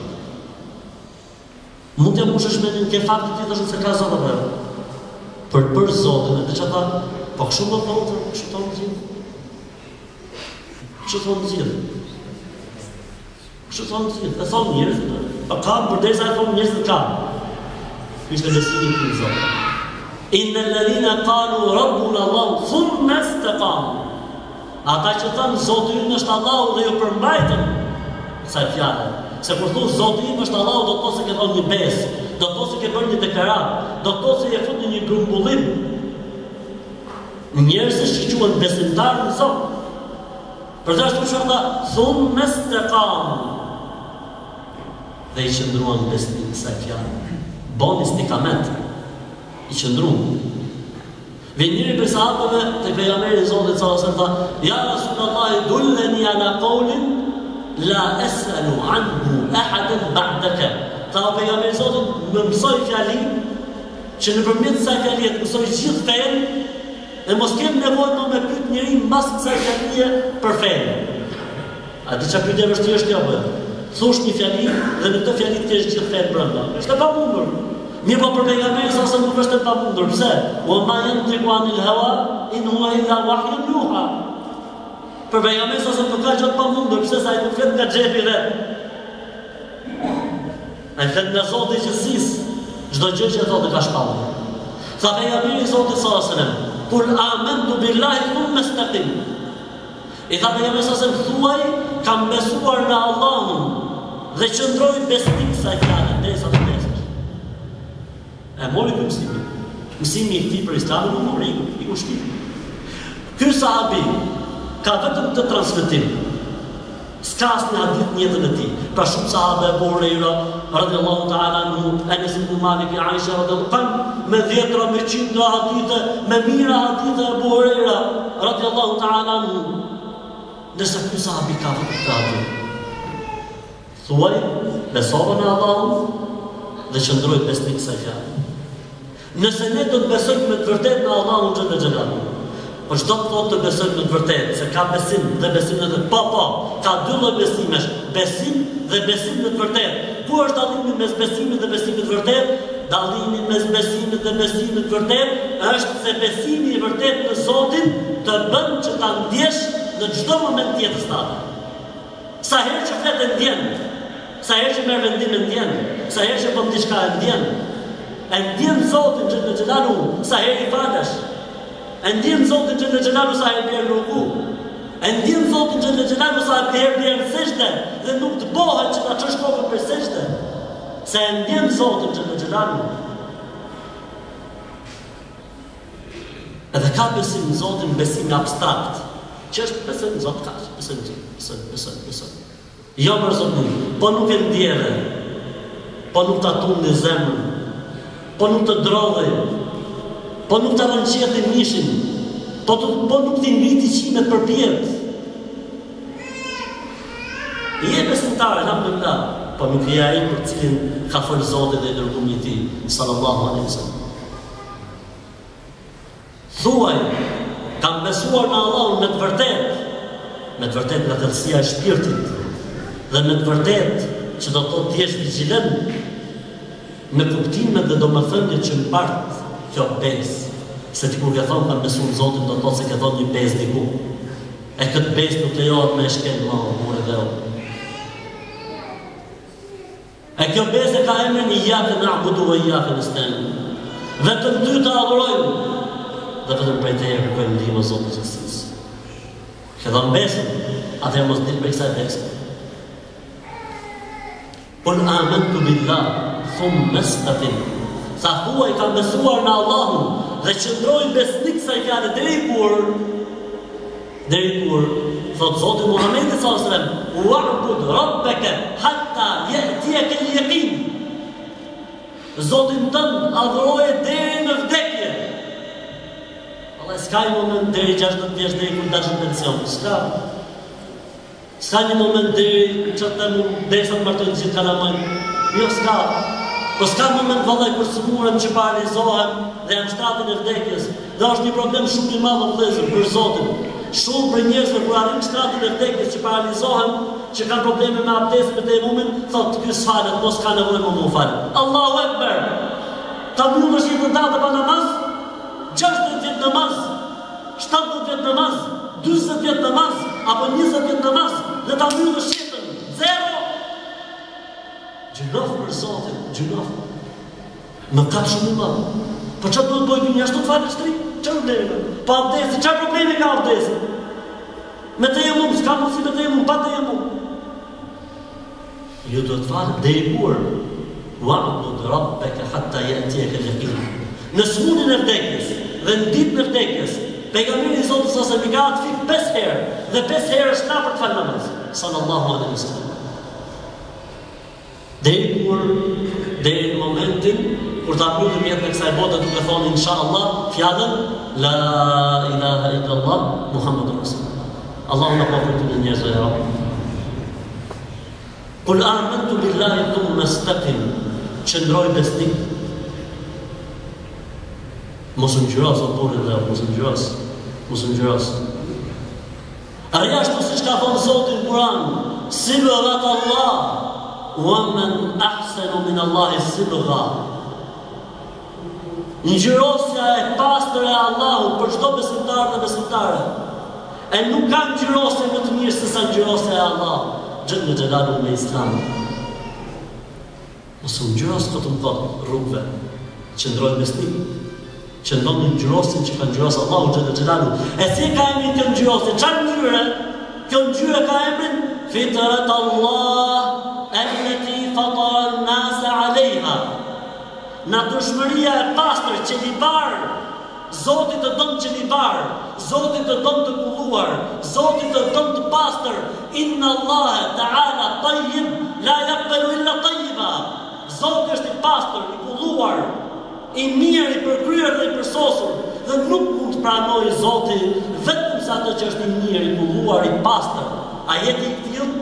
Speaker 2: Mund t'ja mush e shmenin, ke fakti ti thash se ka Zot, apo e? Për për Zotin, e të që ta, po këshu më thotë, këshu të më gjithë. Këshu të më gjithë. Kështu thonë gjithë, e thonë njërës, pa ka, përdesa e thonë njërës dhe ka. Kështë e besimi të në Zotë. Inne lëdhina kalu Rabbun Allahu, thumë mes të kamu. Ata që thënë, Zotë ju nështë Allahu dhe ju përmbajtën, kësaj fjale. Se kur thu, Zotë ju nështë Allahu, do të posë ke thonë një besë, do të posë ke bërë një deklarat, do të posë ke fut një grumbullim. Njërës që quen besimtarë në Zotë. Për të ashtu që ata, thumë mes të kamu. Dhe i qëndruan besnik kësaj fjallë. Boni stikamet, i qëndruan. Vë njëri për sahabëve të pejgamberi Zotit sallallahu alaihi wasallam tha: "Ja Rasulullahi dulleni ala qawlin la as'alu anhu ahadan ba'daka." Tha pejgamberi Zotit, më mësoj fjali që nëpërmjet kësaj fjalie të mësoj gjithë fenë dhe mos kem nevojë më me pyet njëri mbas kësaj fjalie për fenë. A di çfarë pyetje vështirë është kjo apo? Thosh një fjali dhe në këtë fjali të kesh gjithë fenë brenda. Është e pamundur. Mirë po për pejgamberin sa sa nuk është e pamundur. Pse? Wa ma yantiqu anil hawa in huwa illa wahyun yuha. Për pejgamberin sa sa nuk ka gjë të pamundur, pse sa ai nuk flet nga xhepi vet. Ai flet nga Zoti i gjithësisë. Çdo gjë që thotë ka shpallje. Sa pejgamberi Zotit sallallahu alaihi wasallam, "Kul amantu billahi thumma istaqim." I tha pejgamberi sa sa thuaj, kam besuar në Allahun dhe qëndroj besnik kësaj fjale, derisa të besesh. E mori ky mësimi. Mësimi i tij për Islamin nuk mori, i u shpiti. Ky sahabi ka vetëm të transmetim. S'ka asnjë hadith në jetën e tij. Pra shumë sahabe, Abu Huraira radhiyallahu ta'ala anhu, Anas ibn Malik, Aisha radhiyallahu ta'ala, me dhjetra, me qindra hadithe, me mira hadithe Abu Huraira radhiyallahu ta'ala anhu. Nëse ky sahabi ka vetëm të hadith. Thuaj, besova në Allahun dhe qëndroj besnik kësaj fjale. Nëse ne do të besojmë me të vërtetë në Allahun xhalla xhelalu, po çdo të thotë të besojmë me të vërtetë, se ka besim dhe besim në të po po, ka dy lloj besimesh, besim dhe besim në të vërtetë. Ku është dallimi mes besimit dhe besimit të vërtetë? Dallimi mes besimit dhe besimit të vërtetë është se besimi i vërtetë në Zotin të bën që ta ndjesh në çdo moment të jetës tënde. Sa herë që flet e ndjen, sa herë që merr vendim e ndjen, sa herë që bën diçka e ndjen. E ndjen Zotin xhallal xhelalu sa herë i falesh. E ndjen Zotin xhallal xhelalu sa herë bën ruku. E ndjen Zotin xhallal xhelalu sa herë bën sejdë dhe nuk të bëhet që ta çosh kokën për sejdë. Se e ndjen Zotin xhallal xhelalu. Edhe ka besim në Zotin, besim abstrakt. Që është besim në Zot kaq, besim në Zot, besim, besim, besim. Jo për Zotin, po nuk e ndjeve, po nuk ta tundi zemrën, po nuk të drodhe, po nuk të rënqethi mishin, po, të, po nuk të inviti qimet për pjetë. I e besimtare, alhamdulillah, po nuk i ai për cilin ka fërë Zotit dhe i dërgumi i tij, sallallahu alaihi wasallam. Thuaj, kam besuar në Allahun me të vërtetë, me të vërtetë nga thellësia e shpirtit, dhe me të vërtetë që do të thotë të jesh vigjilent, me kuptimet dhe domethëniet që mbart kjo besë. Se ti kur ke thonë kam besuar në Zotin, do të thotë se ke thonë një besë diku. E këtë besë nuk lejohet me shkel më mure dhe o. E kjo besë ka emrin Iyyaka na'budu wa iyyaka nasta'in. Vetëm ty të adhurojmë dhe vetëm prej teje kërkojmë ndihmë o Zotit të gjithësisë. Ke dhënë besën, atëherë mos dil prej kësaj bese. Qul amantu billah thumma istaqim. Sa thuaj kam besuar në Allahun dhe qëndroj besnik sa i fjale deri kur deri kur thot Zoti Muhamedi sallallahu alaihi wasallam wa'bud rabbaka hatta ya'tiyaka al-yaqin. Zotin tënd adhuroje deri në vdekje. Allah s'ka një moment deri gjashtëdhjetë vjeç deri kur dash në pension. S'ka. S'ka një moment deri që të mund derisa të martojnë gjithë kalamajnë. Jo, s'ka. Po s'ka moment vallaj kur sëmurën që paralizohen dhe janë shtratin e vdekjes. Dhe është një problem shumë i madh vëllezër për Zotin. Shumë për njerëzve kur arrin shtratin e vdekjes që paralizohen, që kanë probleme me abdesin me temumin, thotë ky s'falet, mos ka nevojë më mu fal. Allahu Ekber. Ta mundesh një datë pa namaz, gjashtëdhjetë vjet namaz, shtatëdhjetë vjet namaz, dyzet vjet namaz, apo njëzet vjet namaz, dhe ta mundesh jetën. Zero. Gjunof për Zotin, gjunof. Më ka shumë i madh. Po çfarë duhet bëj një ashtu të falësh tri? Çfarë vlerë? Pa abdesi, çfarë problemi ka abdesi? Me të jemum, s'ka mundësi me të jemum, pa të jemum. Ju do të falë deri kur? Wa'bud rabbaka hatta ya'tiyaka al-yaqin. Në smundin e vdekjes dhe në ditën e vdekjes, pejgamberi i Zotit sa i ka atë fik pesë herë dhe pesë herë është për të falë namaz. Sallallahu alaihi wasallam. Deri kur, deri në momentin kur ta mbyllim jetën e kësaj bote duke thonë inshallah fjalën la ilaha illallah Muhammadur Rasulullah. Allahu na bëfë të njerëzve e Rabb. Qul amantu billahi thumma istaqim. Qëndroj besnik. Mos u ngjyros o punë dhe mos u ngjyros. Mos u ngjyros. Arja ashtu siç ka thënë Zoti në Kur'an, sibghat Allah. وَمَنْ أَحْسَنُ مِنَ اللَّهِ الصِّبْغَةَ. Ngjyrosja e pastër e Allahut për çdo besimtar dhe besimtare. E nuk ka ngjyrosje më të mirë se sa ngjyrosja e Allahut, xhallal xhelalu me Islam. Mos u ngjyros këto të mëdha rrugëve. Qëndroj besnik. Qëndron në ngjyrosin që ka ngjyros Allahu xhallal xhelalu. E si ka emrin kjo ngjyrosje? Çfarë ngjyre? Kjo ngjyre ka emrin Fitrat Allah التي فطر الناس عليها. Natyrshmëria e pastër, qelibar. Zoti të dëm qelibar, Zoti të dëm të kulluar, Zoti të dëm të pastër. Inna Allah ta'ala tayyib la yaqbalu illa tayyiba. Zoti është i pastër, i kulluar, i mirë, i përkryer dhe i përsosur, dhe nuk mund të pranojë Zoti vetëm sa atë që është i mirë, i kulluar, i pastër. A jeti i tillë?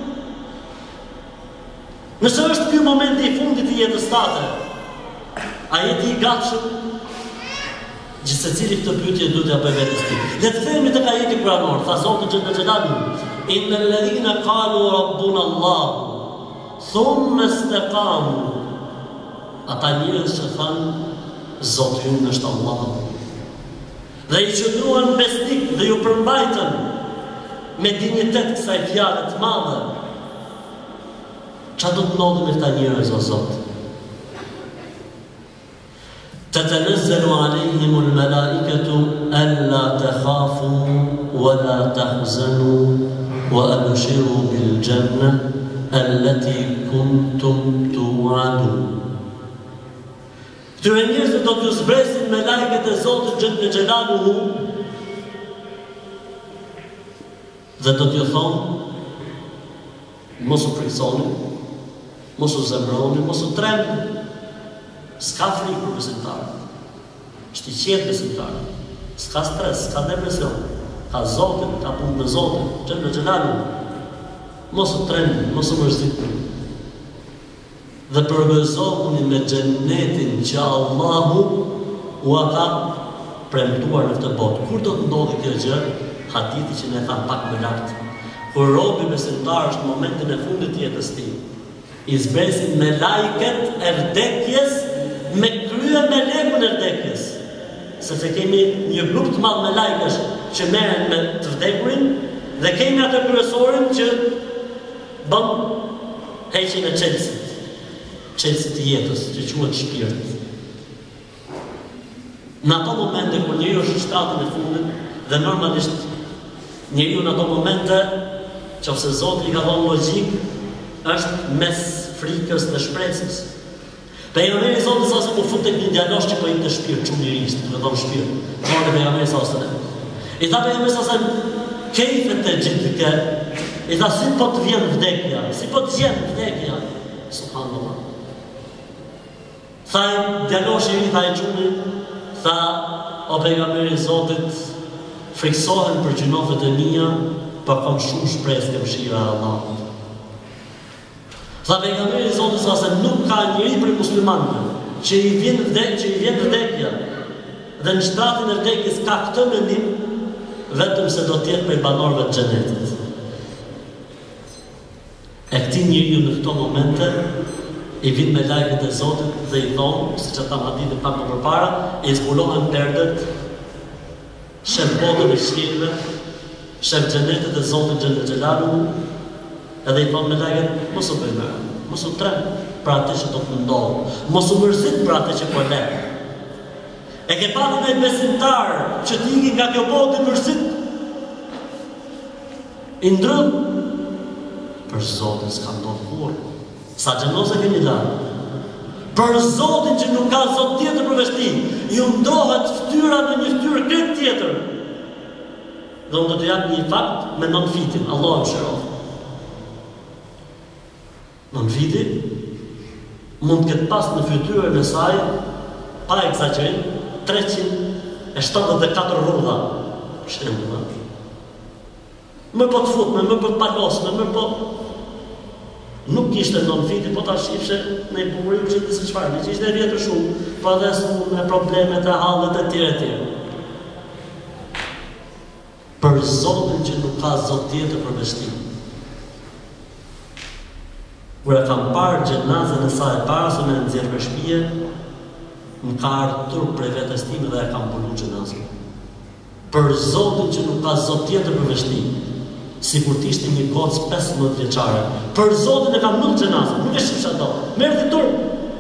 Speaker 2: Nëse është ky momenti i fundit i jetës tate, a jeti i gatshëm? Gjithsecili këtë pyetje duhet t'ia bëj vetes tij. Le të themi tek ajeti kuranor, tha Zoti xhallal xhelalu, innal ladhina qalu rabbuna Allah, thumma istaqamu. Ata njerëz që thanë Zoti ynë është Allah. Dhe i qëndruan besnik dhe ju përmbajtën me dinjitet kësaj fjale të madhe. Qa do të ndodhë me këta njerëz o Zot? تتنزل عليهم الملائكة ألا تخافوا ولا تحزنوا وأبشروا بالجنة التي كنتم توعدون. Këtyre njerëzve do t'ju zbresin me lajket e Zotit xhallal xhelaluhu dhe do t'ju thonë mos u friksoni, mos u zemroni, mos u tremni. S'ka frikë për besimtarët. Është i qetë besimtarët. S'ka stres, s'ka depresion. Ka Zotin, ka punë me Zotin, xhallal xhelaluhu. Mos u tremni, mos u mërzitni. Dhe përgëzohuni me xhenetin që Allahu u ka premtuar në këtë botë. Kur do të ndodhi kjo gjë? Hadithi që ne tham pak më lart. Kur robi besimtar është në momentin e fundit të jetës tij, i zbresin me lajket e vdekjes, me krye me lekun e vdekjes. Sepse kemi një grup të madh me lajkesh që merren me të vdekurin dhe kemi atë kryesorin që bën heqjen e çelësit. Çelësit të jetës, që quhet shpirt. Në ato momente kur njeriu është në shtatën e fundit dhe normalisht njeriu në ato momente, qofse Zoti i ka dhënë logjik, është mes frikës dhe shpresës. Pejgamberi i Zotit sa u fut tek një djalosh që po i të shpirt, çu mirisht, do të thonë shpirt. Thonë pejgamberi sa ose. I tha pejgamberi sa kejfet e gjithke, i tha si po të vjen vdekja, si po të vjen vdekja, subhanallah. Tha i djaloshi i tha i quni, tha o pejgamberi i Zotit, friksohen për gjunofet e mia, por kam shumë shpresë të mëshira e Allahut. Tha pejgamberi i Zotit sa se nuk ka njëri për muslimanëve që i vjen vdekja, që i vjen vdekja dhe në shtratin e vdekjes ka këtë mendim vetëm se do të jetë prej banorëve të xhenetit. E këtij njeriu në këto momente i vin me lajket e Zotit dhe i thonë, siç ata hadithe pak më përpara, i zbulohen perdet, shef botën e shkilve, shef xhenetet e Zotit xhel xhelalu, edhe i thonë me lajket, mos u bëj më, mos u trem për atë që do të ndodhë, mos u mërzit për atë që po le. E ke pati me besimtar që t'iki nga kjo botë i mërzit, i ndrëm, për Zotin s'ka ndodhë kur. Sa xhenose keni larë. Për Zotin që nuk ka Zot tjetër përveçti, ju ndrohet ftyra në një ftyrë krejt tjetër. Dhe unë do të jap një fakt me nën fitin, Allah e mëshiroft. Nën fiti mund të ketë pas në fytyrën e saj, pa eksagjerim, treqind e shtatëdhjetë e katër rrudha. Për shembull, më po të futme, më po të palosme, më po nuk kishte nën fiti, po ta shifshe në i burim që të se çfarë, që ishte e vjetër shumë, po edhe me problemet e hallet e tjera e tjera. Për Zotin që nuk ka Zot tjetër përveçti. Kur e kam parë gjenazën e saj para se me nxjerr për shtëpi, më ka ardhur prej vetes time dhe e kam punu gjenazën. Për Zotin që nuk ka Zot tjetër përveçti, sikur të ishte një gocë pesëmbëdhjetë vjeçare. Për Zotin e kam nul gjenazën, nuk e shifsh ato. Merrti turp.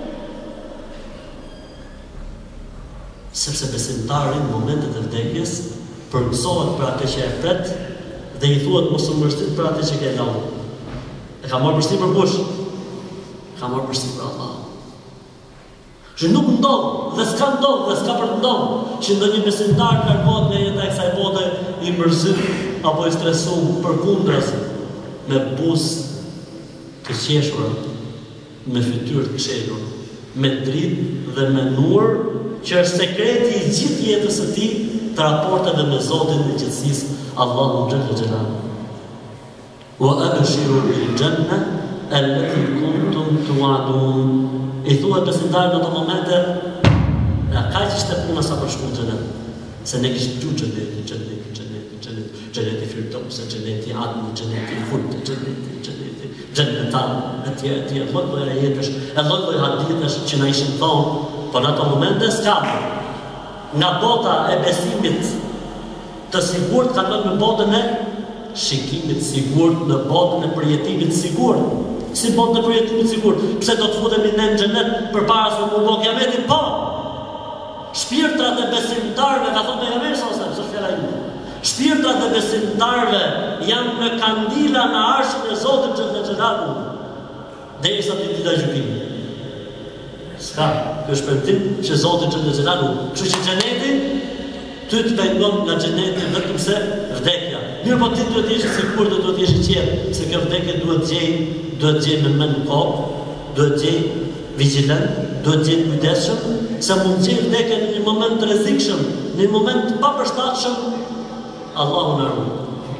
Speaker 2: Sepse besimtari në momentet e vdekjes përgëzohet për atë që e pret dhe i thuhet mos u mërzit për atë që ke lënë. E ka marrë përshtim për kush? Ka marrë përshtim për Allah. Që nuk ndodh dhe s'ka ndodh dhe s'ka për të ndodh që ndonjë besimtar largohet nga jeta e kësaj bote i mërzit apo i stresuar, përkundër me buzë të qeshura, me fytyrë të çelur, me dritë dhe me nur, që është sekreti i gjithë jetës së tij të raporteve me Zotin e gjithësisë, Allahun xhel xhelalu. Wa abshiru bil janna allati kuntum tu'adun. I thua besimtarit në ato momente, ja ka që ishte puna sa për shku në xhenet. Se ne kishtë gjuhë xheneti, xheneti, xheneti, xheneti, xheneti firdausi, xheneti adni, xheneti khuld, xheneti, xheneti, xhenetar, etj, etj, lloj e jetësh, e lloj hadithesh që na ishin thonë, por në ato momente s'ka. Nga bota e besimit të sigurt kalon në botën e shikimit sigurt, në botën e përjetimit sigurt. Si botën e përjetimit sigurt? Pse do të futemi ne në xhenet përpara se të bëjë kiametin? Po. Shpirtrat e besimtarëve, ka thënë pejgamberi sallallahu alajhi wasallam, s'është fjala ime. Shpirtrat e besimtarëve janë në kandila në arshin e Zotit xhel xhelalu. Derisa të ditë gjykimit. Ska, kjo është premtim që Zoti xhel xhelalu, kështu që xheneti ty të pengon nga xheneti vetëm se vdekja. Mirë, po ti duhet të jesh i sigurt, duhet të jesh i qetë, se kjo vdekje duhet gjej, duhet gjej me mend kokë, duhet gjej vigjilent, duhet gjej kujdesshëm, se mund gjej vdekje në një moment të rrezikshëm, në një moment të papërshtatshëm, Allahu na ruaj.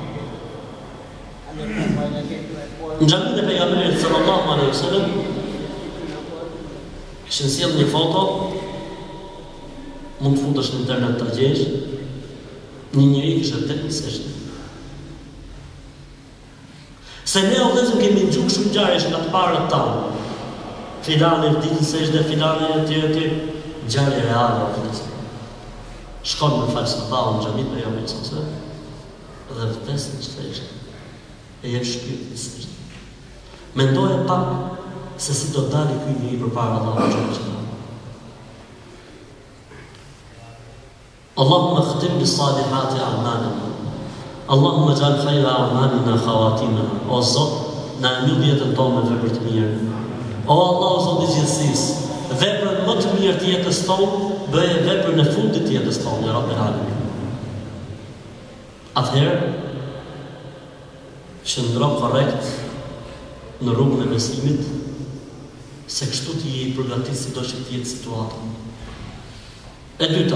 Speaker 2: Në xhamin e pejgamberit sallallahu alaihi wasallam kishin sjell një foto, mund të futesh në internet ta gjesh, një njeri kishte tetë seshtë. Se ne o vëzëm kemi në gjukë shumë gjarësh nga të parët tanë. Filane, vditin seshde, filane, tjere, tjere. Gjarë e reale, o vëzëm. Shkon me falë së bahë në gjamit me jam e cësë, dhe vdesin që të ishte. E jem shpirtin seshde. Mendoje pak se si do dali kuj një i për para Allah në gjërë që ta. Allahumma khtim bi salihati a'malina. Allahumma ja'al khayra a'malina khawatimana. O Zot, na mbyll jetën tonë me vepra të mira. O Allah, o Zot i gjithësisë, veprën më të mirë të jetës tonë bëje veprën e fundit të jetës tonë, ya Rabbel Alamin. Atëherë qëndro korrekt në rrugën e besimit, se kështu ti je i përgatitur si do që të jetë situata. E dyta,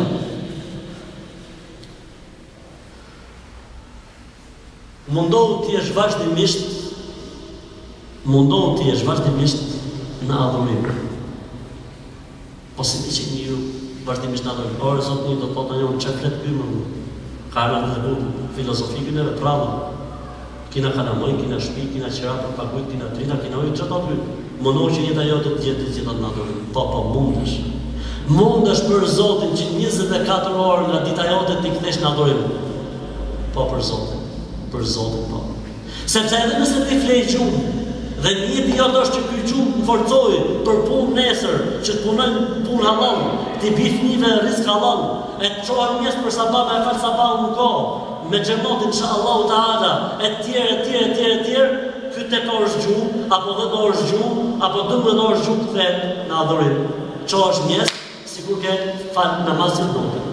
Speaker 2: mundohu ti jesh vazhdimisht, mundohu ti jesh vazhdimisht në adhurim. Po si ti që njëru vazhdimisht në adhurim. Ore, Zot një do të thotë një unë që flet pymë, ka arma të dhebut, filozofikën e pravën. Kina kalamoj, kina shpi, kina qera për pagujt, kina trina, kina ujë, që të aty. Mundohu që jeta jo të gjithë të gjithat në adhurim. Po, po, mundesh. Mundesh për Zotin që njëzet e katër orë nga dita jote t'i kthesh në adhurim. Po, për Zotin. Për Zotin, po. Sepse edhe nëse ti flej gjumë, dhe njëti jo është që ky gjumë në forcoj për punë nesër, që të punojnë punë halal, t'i bi fëmijëve risk halal, e të qohar njës për sabah me e falë sabah në kohë, me xhamatin insha Allahu Taala, e tjerë, e tjerë, e tjerë, e tjerë, ky tet orësh gjumë, apo dhjetë orësh gjumë, apo dymbëdhjetë orësh gjumë kthehet në adhurim. Qohesh njës, sikur ke fal namazin notë.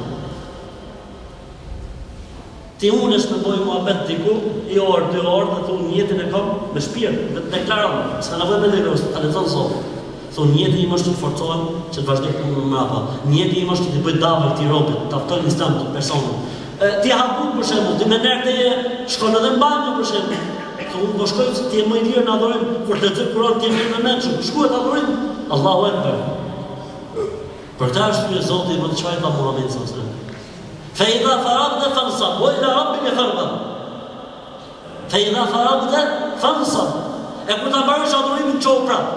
Speaker 2: Ti unesh me bojë muhabet diku, i orë, dy orë, dhe thunë njetin e kam me shpirt, dhe të deklaron, s'ka nevojë me lekos, ta lexon Zoti. Thonë njeti im është të forcohen që të vazhdoj punën më mbrapa. Njeti im është të bëj davë këtij robit, ta ftoj në islam të personin. Ti ha but për shembull, ti me nertë shkon edhe në banjë për shembull. Thonë do shkoj ti je më i lirë në adhurim, kur të lexoj Kur'an ti je më i mendshëm. Shkuaj të adhurim. Allahu Ekber. Për ta është Zoti më të çojë ta Muhamedi sallallahu alaihi wasallam. Fa idha faragta fansab wa ila rabbika farghab. Fa idha faragta fansab. E kur ta marrësh adhurimin çoj prap.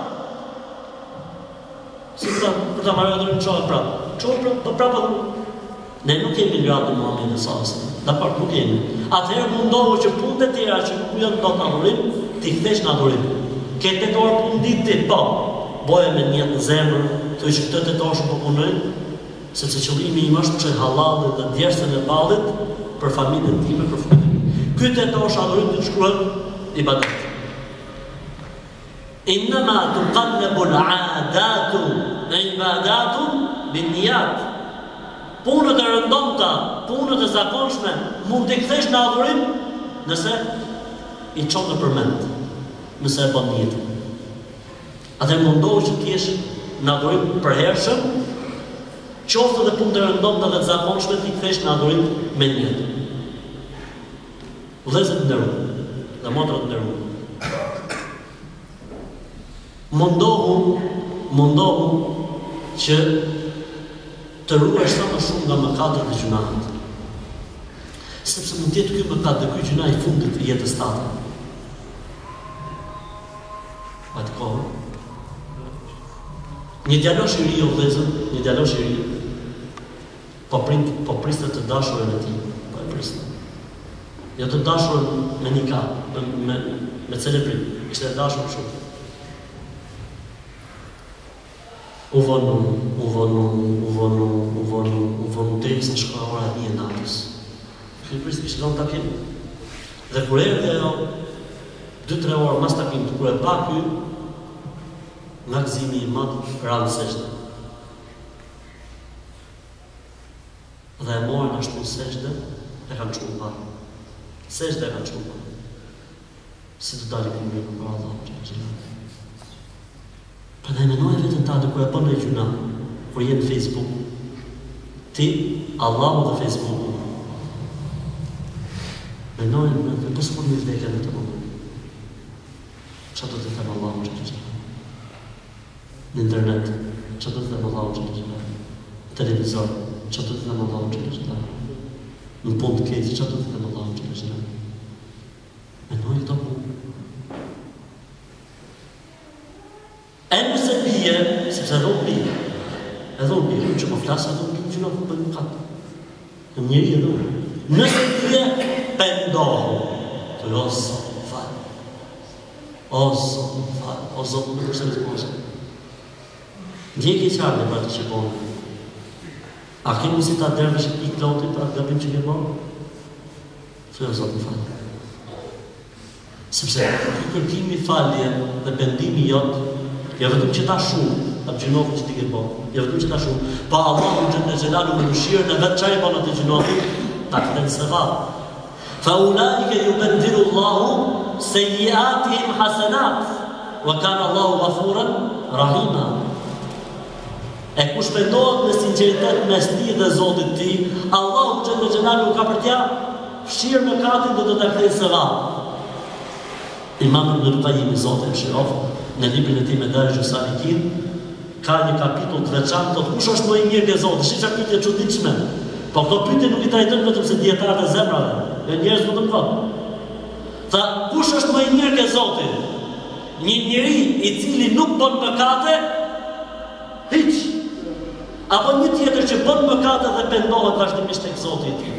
Speaker 2: Si për ta, për ta marrë adhurim çohet prap. Çohet prap, do prap adhurim. Ne nuk kemi gratë në Muhamedit sallallahu alaihi wasallam. Dakor, nuk kemi. Atëherë mundohu që punët e tjera që nuk janë dot në adhurim, ti kthesh në adhurim. Ke tetë orë punë ditë ti, po. Boje me një në zemër, thuaj që këtë tetë orë po punojnë, sepse qëllimi im është që halal dhe djersën e ballit për familjen time, për fëmijët. Ky tetë orë adhurim të shkruhet ibadet. Innama tuqallabu al-'adatu ibadatu bin-niyat. Punët e rëndomta, punët e zakonshme, mund t'i kthesh në adhurim nëse i çon në përmend, nëse e bën niyet. Atë mundohu që të jesh në adhurim përhershëm, qoftë edhe punët e rëndomta dhe të zakonshme t'i kthesh në adhurim me niyet. Vëllezër të nderuar, dhe motra të nderuar. Mundohu, mundohu që të ruash sa më shumë nga mëkatet dhe gjunahet. Sepse mund të jetë ky mëkat dhe ky gjuna i fundit të jetës tënde. Atë kohë. Një djalosh i ri o vëllezër, një djalosh i ri, po prind, po priste të dashurën e tij, po e priste. Jo të dashurën me nikah, me me, me celebrim, ishte dashur shumë. U vonu, u vonu, u vonu, u vonu, u vonu, deri sa shkoi ora një e natës. Ky pris kishte dhënë takim. Dhe kur erdhi ajo, dy tre orë mas takimit, kur e pa ky, nga gëzimi i madh ranë sejdë. Dhe e morën ashtu sejdë, e kanë çuar parë. Sejdë e kanë çuar parë. Si të dalë për mirë për Allah. Për dhe menoj vetën ta të kërë përnë e gjuna, kur jenë në Facebook, ti, Allahu dhe Facebook. Menoj, në pësë për një vdekja në të mëmë. Që të të themë Allahu që të gjëra? Në internet, që të të themë Allahu që të gjëra? Në televizor, që të të themë Allahu që të gjëra? Në punë të kejtë, që të të themë Allahu që të gjëra? Menoj këto punë. E nëse bije, sepse edhe unë bije, edhe unë bije, unë që po flasë, edhe unë që në bëjnë në katë. Në njëri edhe unë. Nëse bije, pendohu. Të o zotë, falë. O zotë, falë. O zotë, në përse në të përse. Ndjek i qarë në për të që bonë. A kemi si ta derve që i klotin për atë gabim që ke bonë? Të o zotë, falë. Sepse kërkimi falje dhe pendimi jotë, ja vetëm që ta shumë, atë gjinohë që ti ke po, ja vetëm që ta shumë, pa Allah në gjënë në gjelalu me mëshirë në vetë qaj pa në të gjinohë, ta këtë në se valë. Fa ulaike ju bendiru Allahu sejjiatihim hasenat, wa kana Allahu ghafuran rahima. E kush pendohet me sinqeritet mes ti dhe Zotit ti, Allahu xhalla xhelalu ka për t'ia fshirë mëkatin dhe do ta kthejë sevap. Imam Ibn Qayyim Zoti mëshiroft në librin e tij Medarij us-Salikin ka një kapitull të veçantë, thotë kush është më i mirë ke Zoti? Shiça pyetje çuditshme. Po këto pyetje nuk i trajtojnë vetëm se dietarët e zemrave, e njerëz vetëm thotë. Tha kush është më i mirë ke Zoti? Një njeri i cili nuk bën mëkate, hiç. Apo një tjetër që bën mëkate dhe pendohet vazhdimisht tek Zoti i tij.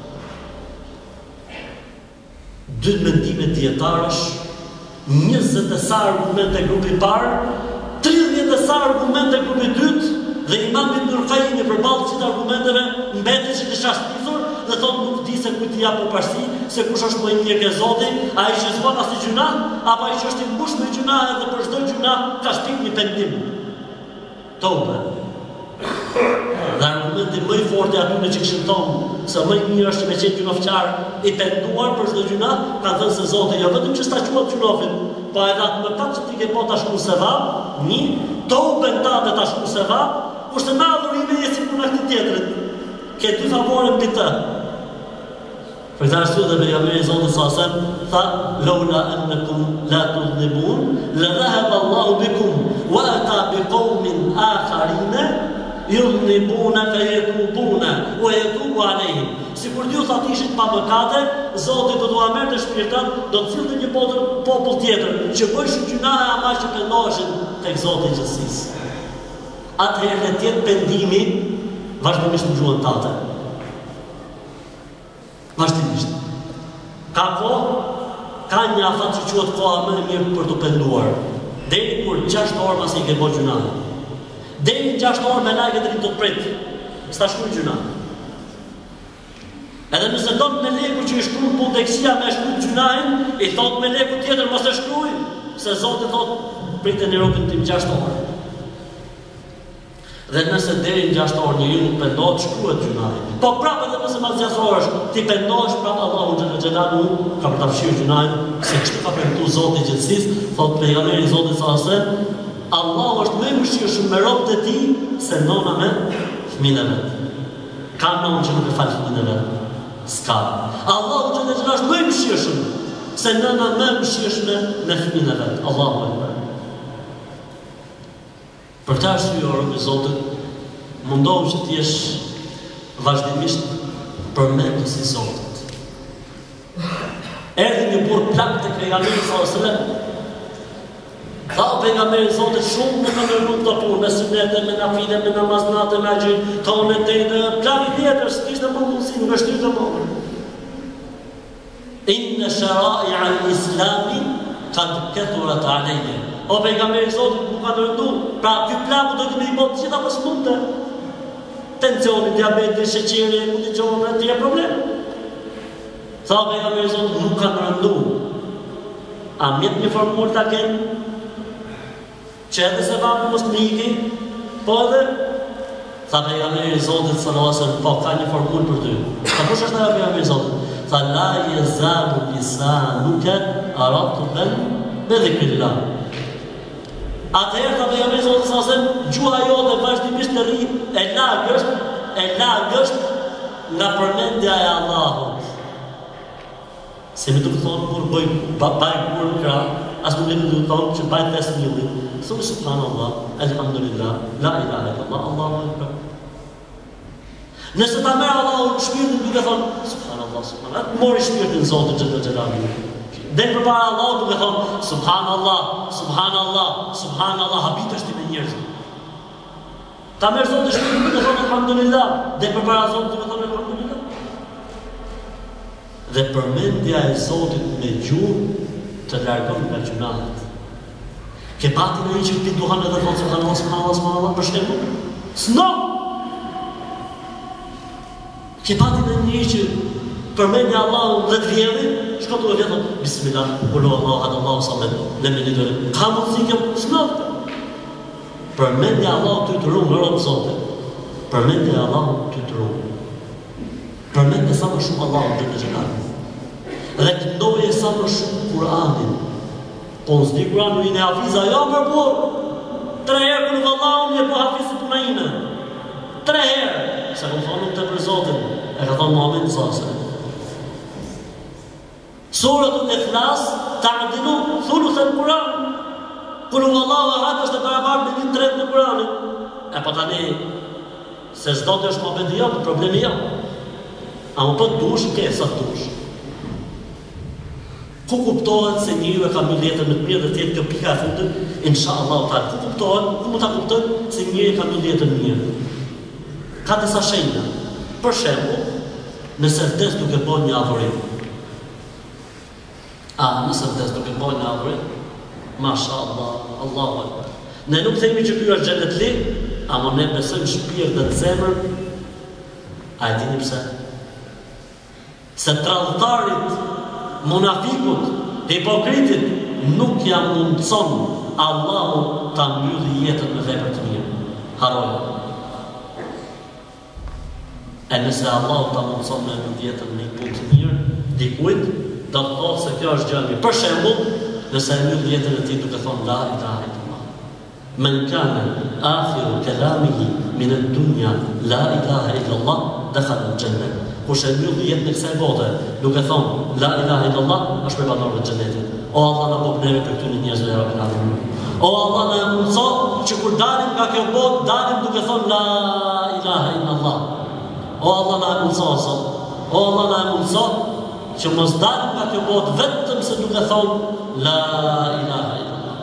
Speaker 2: Dy mendime dietarësh, njëzet e sa argumente grupi parë, tridhjetë e sa argumente grupi dytë, dhe Imam Ibn Qayyim përballë çdo argumenteve mbeti që të shastisur dhe thonë nuk di se kujt i jap përparësi, se kush është më i mirë ke Zoti, ai që s'bën asnjë gjuna, apo ai që është i mbushur me gjuna dhe për çdo gjuna ka shtyp një pendim. Toba. Dhe argumenti më i fortë aty në që kishin thonë se më i mirë është me qenë gjunofçar i penduar për çdo gjuna, kanë thënë se Zoti jo vetëm që s'ta quat gjunofin, po edhe atë mëkat që ti ke po ta shkruaj sevap, një, tobën tatë ta shkruaj sevap, kurse na adhurimi e si puna këtë tjetrit. Ke dy favore mbi të. Për këtë arsye dhe pejgamberi Zotit sa sem tha laula annakum la tudhnibun la dhahaba Allahu bikum wa ata biqaumin akharina yudhnibuna fayatubuna wa yatubu alayhim. Sikur ju thatë ishit pa mëkate, Zoti do t'ua merrte shpirtat, do të cillte një popull tjetër që bëshin gjuna e ama që pendoheshin tek Zoti i gjithësisë. Atëherë le të jetë pendimi vazhdimisht në gjuhën tante. Vazhdimisht. Ka kohë, ka një afat që quhet koha më e mirë për të penduar. Deri kur gjashtë orë pas i ke bërë gjuna. Deri gjashtë orë me lajke deri të prit. S'ta shkruaj gjuna. Edhe nëse do të me leku që i shkruaj puteksia me shkruaj gjunajin, i thot me leku tjetër mos e shkruaj, se Zoti thot priteni robën tim gjashtë orë. Dhe nëse deri në gjashtë orë njeriu nuk pendohet, shkruhet gjunajin. Po prapë edhe nëse pas gjashtë orësh ti pendohesh, prapë Allahu xhalla xhelalu ka për ta fshirë gjunajin, se kështu ka premtuar Zoti i gjithësisë, thot pejgamberi Zotit sa se Allahu është më i mëshirshëm me robët e tij se nona me fëmijët e vet. Ka nonë që nuk e fal fëmijët e vet. S'ka. Allahu xhalla xhelalu është më i mëshirshëm se nëna më e mëshirshme me fëmijët e vet. Allahu akbar. Për ta arsye robi Zotit, mundohu që t'jesh vazhdimisht përmendur si Zotit. Erdhi një burr plak tek pejgamberi sallallahu alajhi wasallam. Tha pejgamberi Zotit shumë më kanë rënë këto punë, me sunete, me nafile, me namaznate, me xhin, tonë të të plak i tjetër, s'kishte më mundësi, nuk është të më. Inna shara'i al-islami qad kathurat alayhi. O pejgamberi Zotit nuk ka ndërtu, pra ky plaku do të më i botë gjitha pas mundte. Tensioni, diabeti, sheqeri, mundëgjone, të tjerë problem. Tha pejgamberi Zotit nuk ka ndërtu. A mjet një formulë ta kenë? Që edhe se vapi mos të iki, po edhe? Tha pejgamberi Zotit sallallahu alajhi wasallam, po ka një formulë për ty. Ka kush është ajo pejgamberi Zotit? Tha la yazalu lisanuka aratban bi dhikrillah. Atëherë tha pejgamberi Zotit sallallahu alajhi wasallam, gjuha jote vazhdimisht të rri e lagësht, e lagësht nga përmendja e Allahut. Se më të thonë kur bëj baj kur kra, as nuk më të thonë që baj pesë milli. Thuaj subhanallah, alhamdulillah, la ilaha illallah, Allahu akbar. Nëse ta merr Allahu shpirtin duke thonë subhanallah, subhanallah, mori shpirtin Zotit xhalla xhelalu. Dhe përpara Allahut duke thonë subhanallah, subhanallah, subhanallah, habit është i me njerëz. Ta merr Zotin shpirtin duke thonë alhamdulillah, dhe përpara Zotit duke thonë alhamdulillah. Dhe përmendja e Zotit me gjuhë të largon nga gjunahet. Ke pati në një që ti duhan edhe thotë subhanallah, subhanallah, subhanallah, për shembull? S'no! Ke pati në një që përmendja Allahut dhe të vjedhë, shko të vjedhë, bismillah, kullu Allahu ahad, Allahu samad, lem në lidhë. Ka mundësi kjo? S'no! Përmendja Allahut ty të rumë në robë Zotit. Përmendja Allahut ty të rumë. Përmendja sa më shumë Allahut të të gjënarë. Dhe këndoje sa më shumë Kur'anin. Po në zdi Kur'anin i në hafiza, jo më burë, tre herë kërë vëllahu një po hafizit të me ime. Tre herë, se këmë thonë të për Zotin, e ka thonë Muhammed Sase. Surët në Ikhlas, ta adinu, thullu se në Kur'an, kërë vëllahu e hatë është të barabar me një tret në Kur'anin. E po tani, se zdo të është Muhammed i jam, problemi jam. A më për dush, ke sa dush. Ku kuptohet se njëri e ka mbyll jetën më të mirë dhe të jetë kjo pika e fundit, inshallah taala. Ku kuptohet, ku mund ta kuptojmë se njëri e ka mbyll jetën më mirë? Ka disa shenja. Për shembull, nëse vdes duke bërë një adhurim. A, nëse vdes duke bërë një adhurim, mashallah, Allahu akbar. Ne nuk themi që ky është xhenet li, ama ne besojmë shpirt dhe të zemër. A e dini pse? Se tradhtarit, munafikut, hipokritit, nuk jam mundëson Allahu ta mbylli jetën me vepra të mira. Haroj. E nëse Allahu ta mundëson me mbylli jetën me një punë të mirë, dikujt, do të thotë se kjo është gjë e mirë. Për shembull, nëse e mbyll jetën e tij duke thonë la ilaha illallah. Men kana akhiru kalamihi min ad-dunya la ilaha illallah dakhala al-jannah. Kush e mbyll jetën e kësaj bote duke thonë la ilaha illallah, është për banorët e xhenetit. O Allah na bëj neve për këtyre njerëzve e Rabbul Alamin. O Allah na mundson që kur dalim nga kjo botë, dalim duke thonë la ilaha illallah. O Allah na mundson sot. O Allah na mundson që mos dalim nga kjo botë vetëm se duke thonë la ilaha illallah.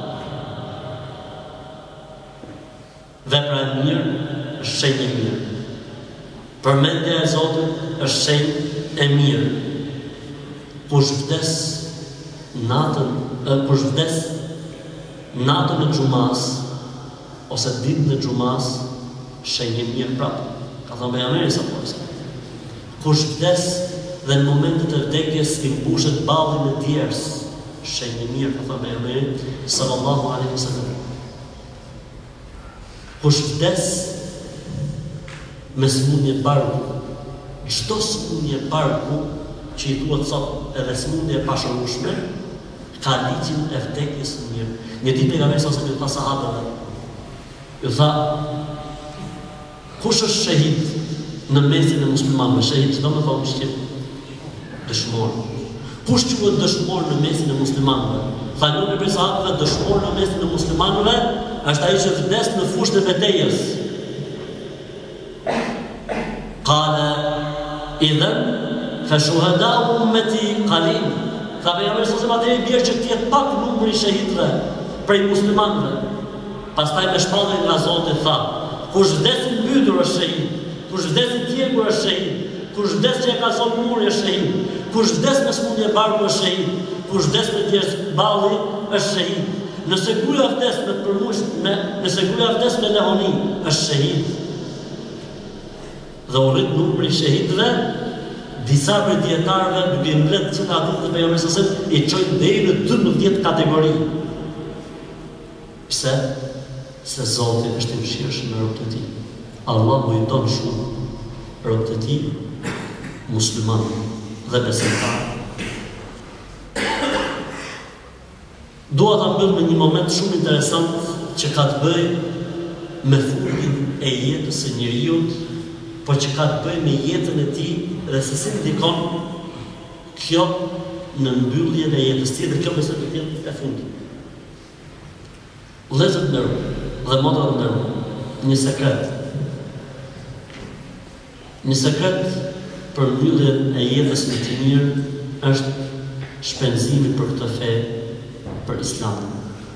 Speaker 2: Vepra e mirë është shenjë e mirë. Përmendja e Zotit është shenjë e mirë. Kush vdes natën, kush vdes natën e xumas ose ditën e xumas, shenjë e mirë prapë. Ka thënë pejgamberi sa po. Kush vdes dhe në momentet e vdekjes i mbushet balli në djers, shenjë e mirë, ka thënë pejgamberi sallallahu alaihi wasallam. Kush vdes me smundje barku, çdo smundje barku që i duhet sot edhe smundje e pashërueshme, ka ligjin e vdekjes së mirë. Një ditë pejgamberi sa me pas sahabëve, ju tha, kush është shahid në mesin e muslimanëve? Shahid çdo më thonë shqip dëshmor. Kush quhet dëshmor në mesin e muslimanëve? Tha njëri prej sahabëve, dëshmor në mesin e muslimanëve është ai që vdes në fushën e betejës. Qala idhan fa shuhada'u ummati qalil. Tha pejgamberi sa më atëherë bie që të jetë pak numri i shahidëve prej muslimanëve. Pastaj me shpalljen nga Zoti tha, kush vdes i mbytur është shahid, kush vdes i djegur është shahid, kush vdes që e ka son muri është shahid, kush vdes me smundje barku është shahid, kush vdes me djers balli është shahid. Nëse gruaja vdes me përmush me nëse gruaja vdes me lehoni është shahid. Dhe u rrit numri i shahidëve, disa prej dietarëve duke i mbledh gjithë ato të pejgamberit sa i çojnë deri në dymbëdhjetë kategori. Pse? Se Zoti është i mëshirshëm me robët e tij. Allahu i don shumë robët e tij musliman dhe besimtar. Dua ta mbyll me një moment shumë interesant që ka të bëjë me fundin e jetës së njeriu, por që ka të bëjë me jetën e tij dhe se si ndikon kjo në mbylljen e jetës së tij dhe kjo besoj të jetë e fundit. Vëllezër të nderuar dhe motra të nderuar, një sekret. Një sekret për mbylljen e jetës më të mirë është shpenzimi për këtë fe, për Islamin.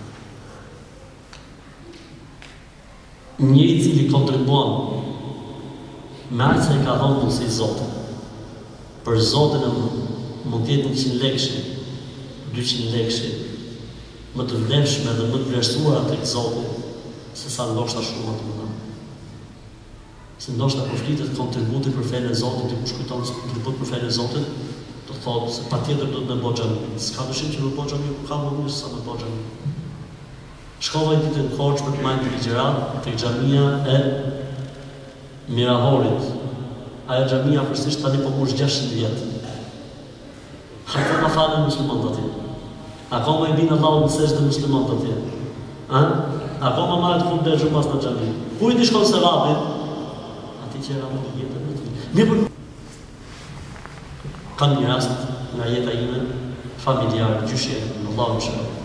Speaker 2: Njëri i cili kontribuon me aq sa i ka dhënë mundësi Zotit. Për Zotin e mund të jetë njëqind lekësh, dyqind lekësh, më të vlefshme dhe më të vlerësuara tek Zoti, se sa ndoshta shumë më të mëdha. Se ndoshta kur flitet kontributi për fenë e Zotit, ti kushkujton kontribut për fenë e Zotit, do thotë se patjetër do të më bëj xhami. S'ka dyshim që më bëj xhami, ka më mirë se sa më bëj xhami. Shkova një ditë në Korçë për të marrë një ligjërat tek xhamia e Mirahorit. Ajo xhamia përsërisht tani po mush gjashtëdhjetë vjet. Që të ka falën muslimanët atje. Akoma i binë Allahu në seshtë dhe muslimanët atje. Akoma marrë të fundë dhe gjumë pas në gjami. Ku i të shkonë se rabi? Ati që era më të jetën në të vitë. Një për... Kam një rast nga jeta ime familjarë, gjyshe, në Allahu më shërë.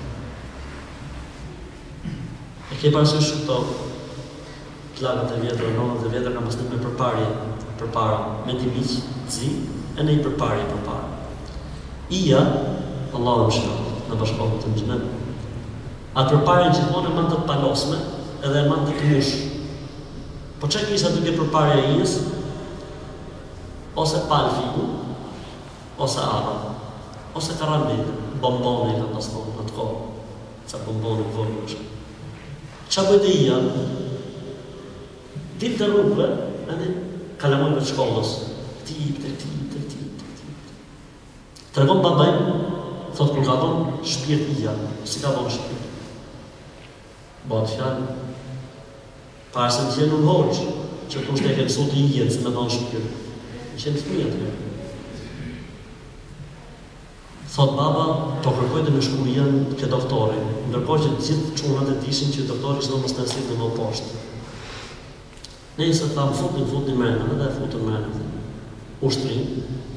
Speaker 2: E ke parasysh këto plagët e vjetër, nonët e vjetër, kam pasur me përparje, përpara, me të miq, zi, e ne i përparje përpara. Ija, Allahu më shërë, në bashkohë të në gjënë. Atë përparjen gjithmonë e mandë të palosme, edhe e mandë të këmush. Po që kisha duke përparja e ijës, ose palë figu, ose ara, ose karamel, bomboni ka pasur në të kohë, ca bomboni vërë është. Qa bëjt e ija, dilë të rrugëve, edhe kalamojve të shkollës, ti, ti, ti, ti, ti, ti. Të regon babaj, thot kur ka bon, shpirt ija, si ka bon shpirt. Bëtë fjallë, parë se në qenë në hoqë, që kur shte e kemë sot i ijen, se me bon shpirt. Në qenë të fëmija të kërë. Thot baba, po kërkojtë me shku janë ke doktori, ndërkohë që gjithë çunat e dishin që doktori s'do mos të nsitë më poshtë. Ne i se tha, më futin, futin mërënë, edhe e futën mërënë. Ushtrin,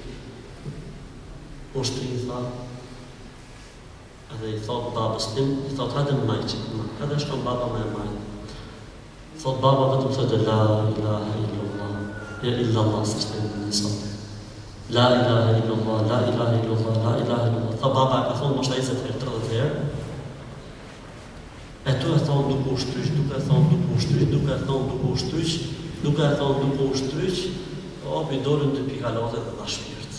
Speaker 2: ushtrin tha, edhe i thot babës tim, i thot hajde më majë që këma, edhe shkon baba me e majë. Thot baba vetëm thotë la ilaha illallah, ja illallah se shte në njësot. La ilaha illallah, la ilaha illallah, la ilaha illallah. Tha baba e ka thonë moshta njëzet herë, tridhjetë herë. E tu e thonë duke u shtryq, duke e thonë duke u shtryq, duke e thonë duke u shtryq, duke e thonë duke u shtryq, o pi dolën dy pikalote dhe dha shpirt.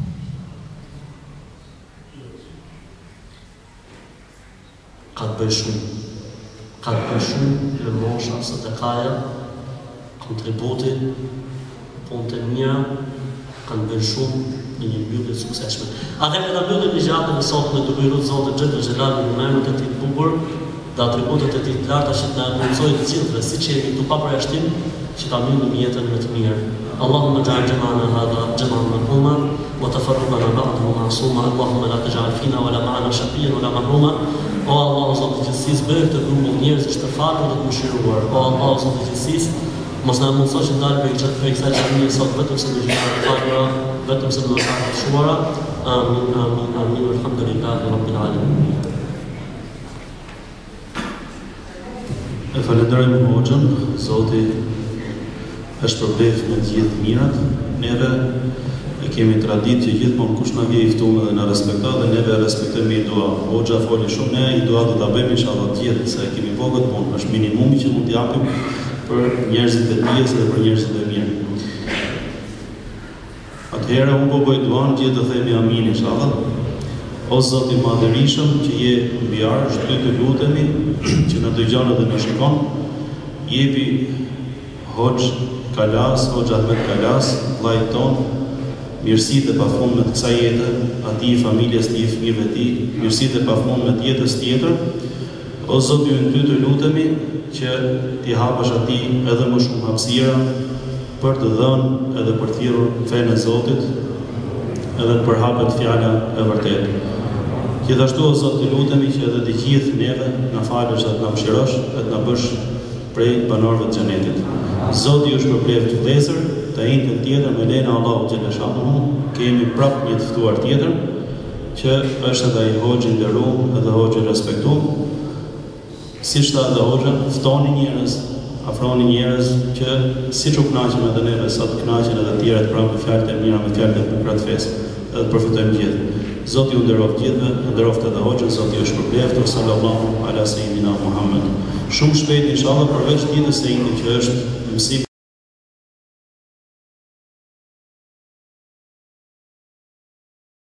Speaker 2: Ka të bëj shumë, ka të bëj shumë në mosha, së të kaja, kontributi, punë të mira, kanë bërë shumë në një mbyllje të suksesshme. A dhe me të mbyllim një gjatë në sot në duke i lutur Zotin Xhelel Xhelalu në emrin e tij të bukur dhe atributet e tij të larta që na mundsoi të gjithëve, siç jemi këtu pa përjashtim, që ta mbyllim jetën me të mirë. Allahumma ja'al jama'ana hadha jama'an marhuma wa tafarraqana ba'dahu ma'suma. Allahumma la taj'al fina wala ma'ana shaqiyyan wala mahruma. O Allah, Zoti i gjithësisë, bëj të grupin njerëzish të falur dhe të mëshiruar. O Allah, Zoti i gjithësisë, mos na mundëso që ndalë për i qëtë për i kësaj gjamije sot vetëm se në gjitha të falura, vetëm se në në të shuara. Amin, amin, amin, alhamdulillahi, rabbil alamin.
Speaker 1: E falenderojmë Hoxhën, Zoti është përblef me të gjithë mirat. Neve e kemi tradit që gjithmonë kush na vje i ftuar dhe na respekton dhe neve respektojmë i dua. Hoxha foli shumë, ne i dua do ta bëjmë inshallah të gjithë, se kemi vogët punë, është minimumi që mund t'i japim për njerëzit e dijes dhe për njerëzit e mirë. Atëherë unë po bëj duan gjithë të themi amin inshallah. O Zoti i madhërisëm që je mbi arsh, ty të lutemi që në dëgjon dhe në shikon, jepi Hoxh Kalas, Hoxh Ahmet Kalas, vllajt ton, mirësitë e pafundme të kësaj jete, atij familjes tij, fëmijëve të tij, mirësitë e pafundme të jetës tjetër. O Zoti, unë ty të lutemi që t'i hapësh atij edhe më shumë hapësira për të dhënë edhe për të thirrur fenë e Zotit, edhe të përhapet fjala e vërtetë. Gjithashtu o Zot, të lutemi që edhe të gjithë neve na falësh dhe të na mëshirosh dhe të na bësh prej banorëve të xhenetit. Zoti është përbleft të vlezër, të njëjtën tjetër me lejnë Allahu xhela shanuhu, kemi prapë një të ftuar tjetër, që është edhe ai Hoxhi i nderuar edhe Hoxhi i respektuar. Siç tha edhe Hoxha, ftoni njerëz, afroni njerëz që siç u kënaqen edhe neve sot, kënaqen edhe të tjerët pranë me fjalët e mira, me fjalët e bukura të fesë, edhe të përfitojmë gjithë. Zoti ju nderoft gjithëve, nderoft edhe Hoxhën, Zoti është përbleftur, sallallahu ala sejidina Muhammed. Shumë shpejt inshallah përveç ditës së njëjtë që është mësim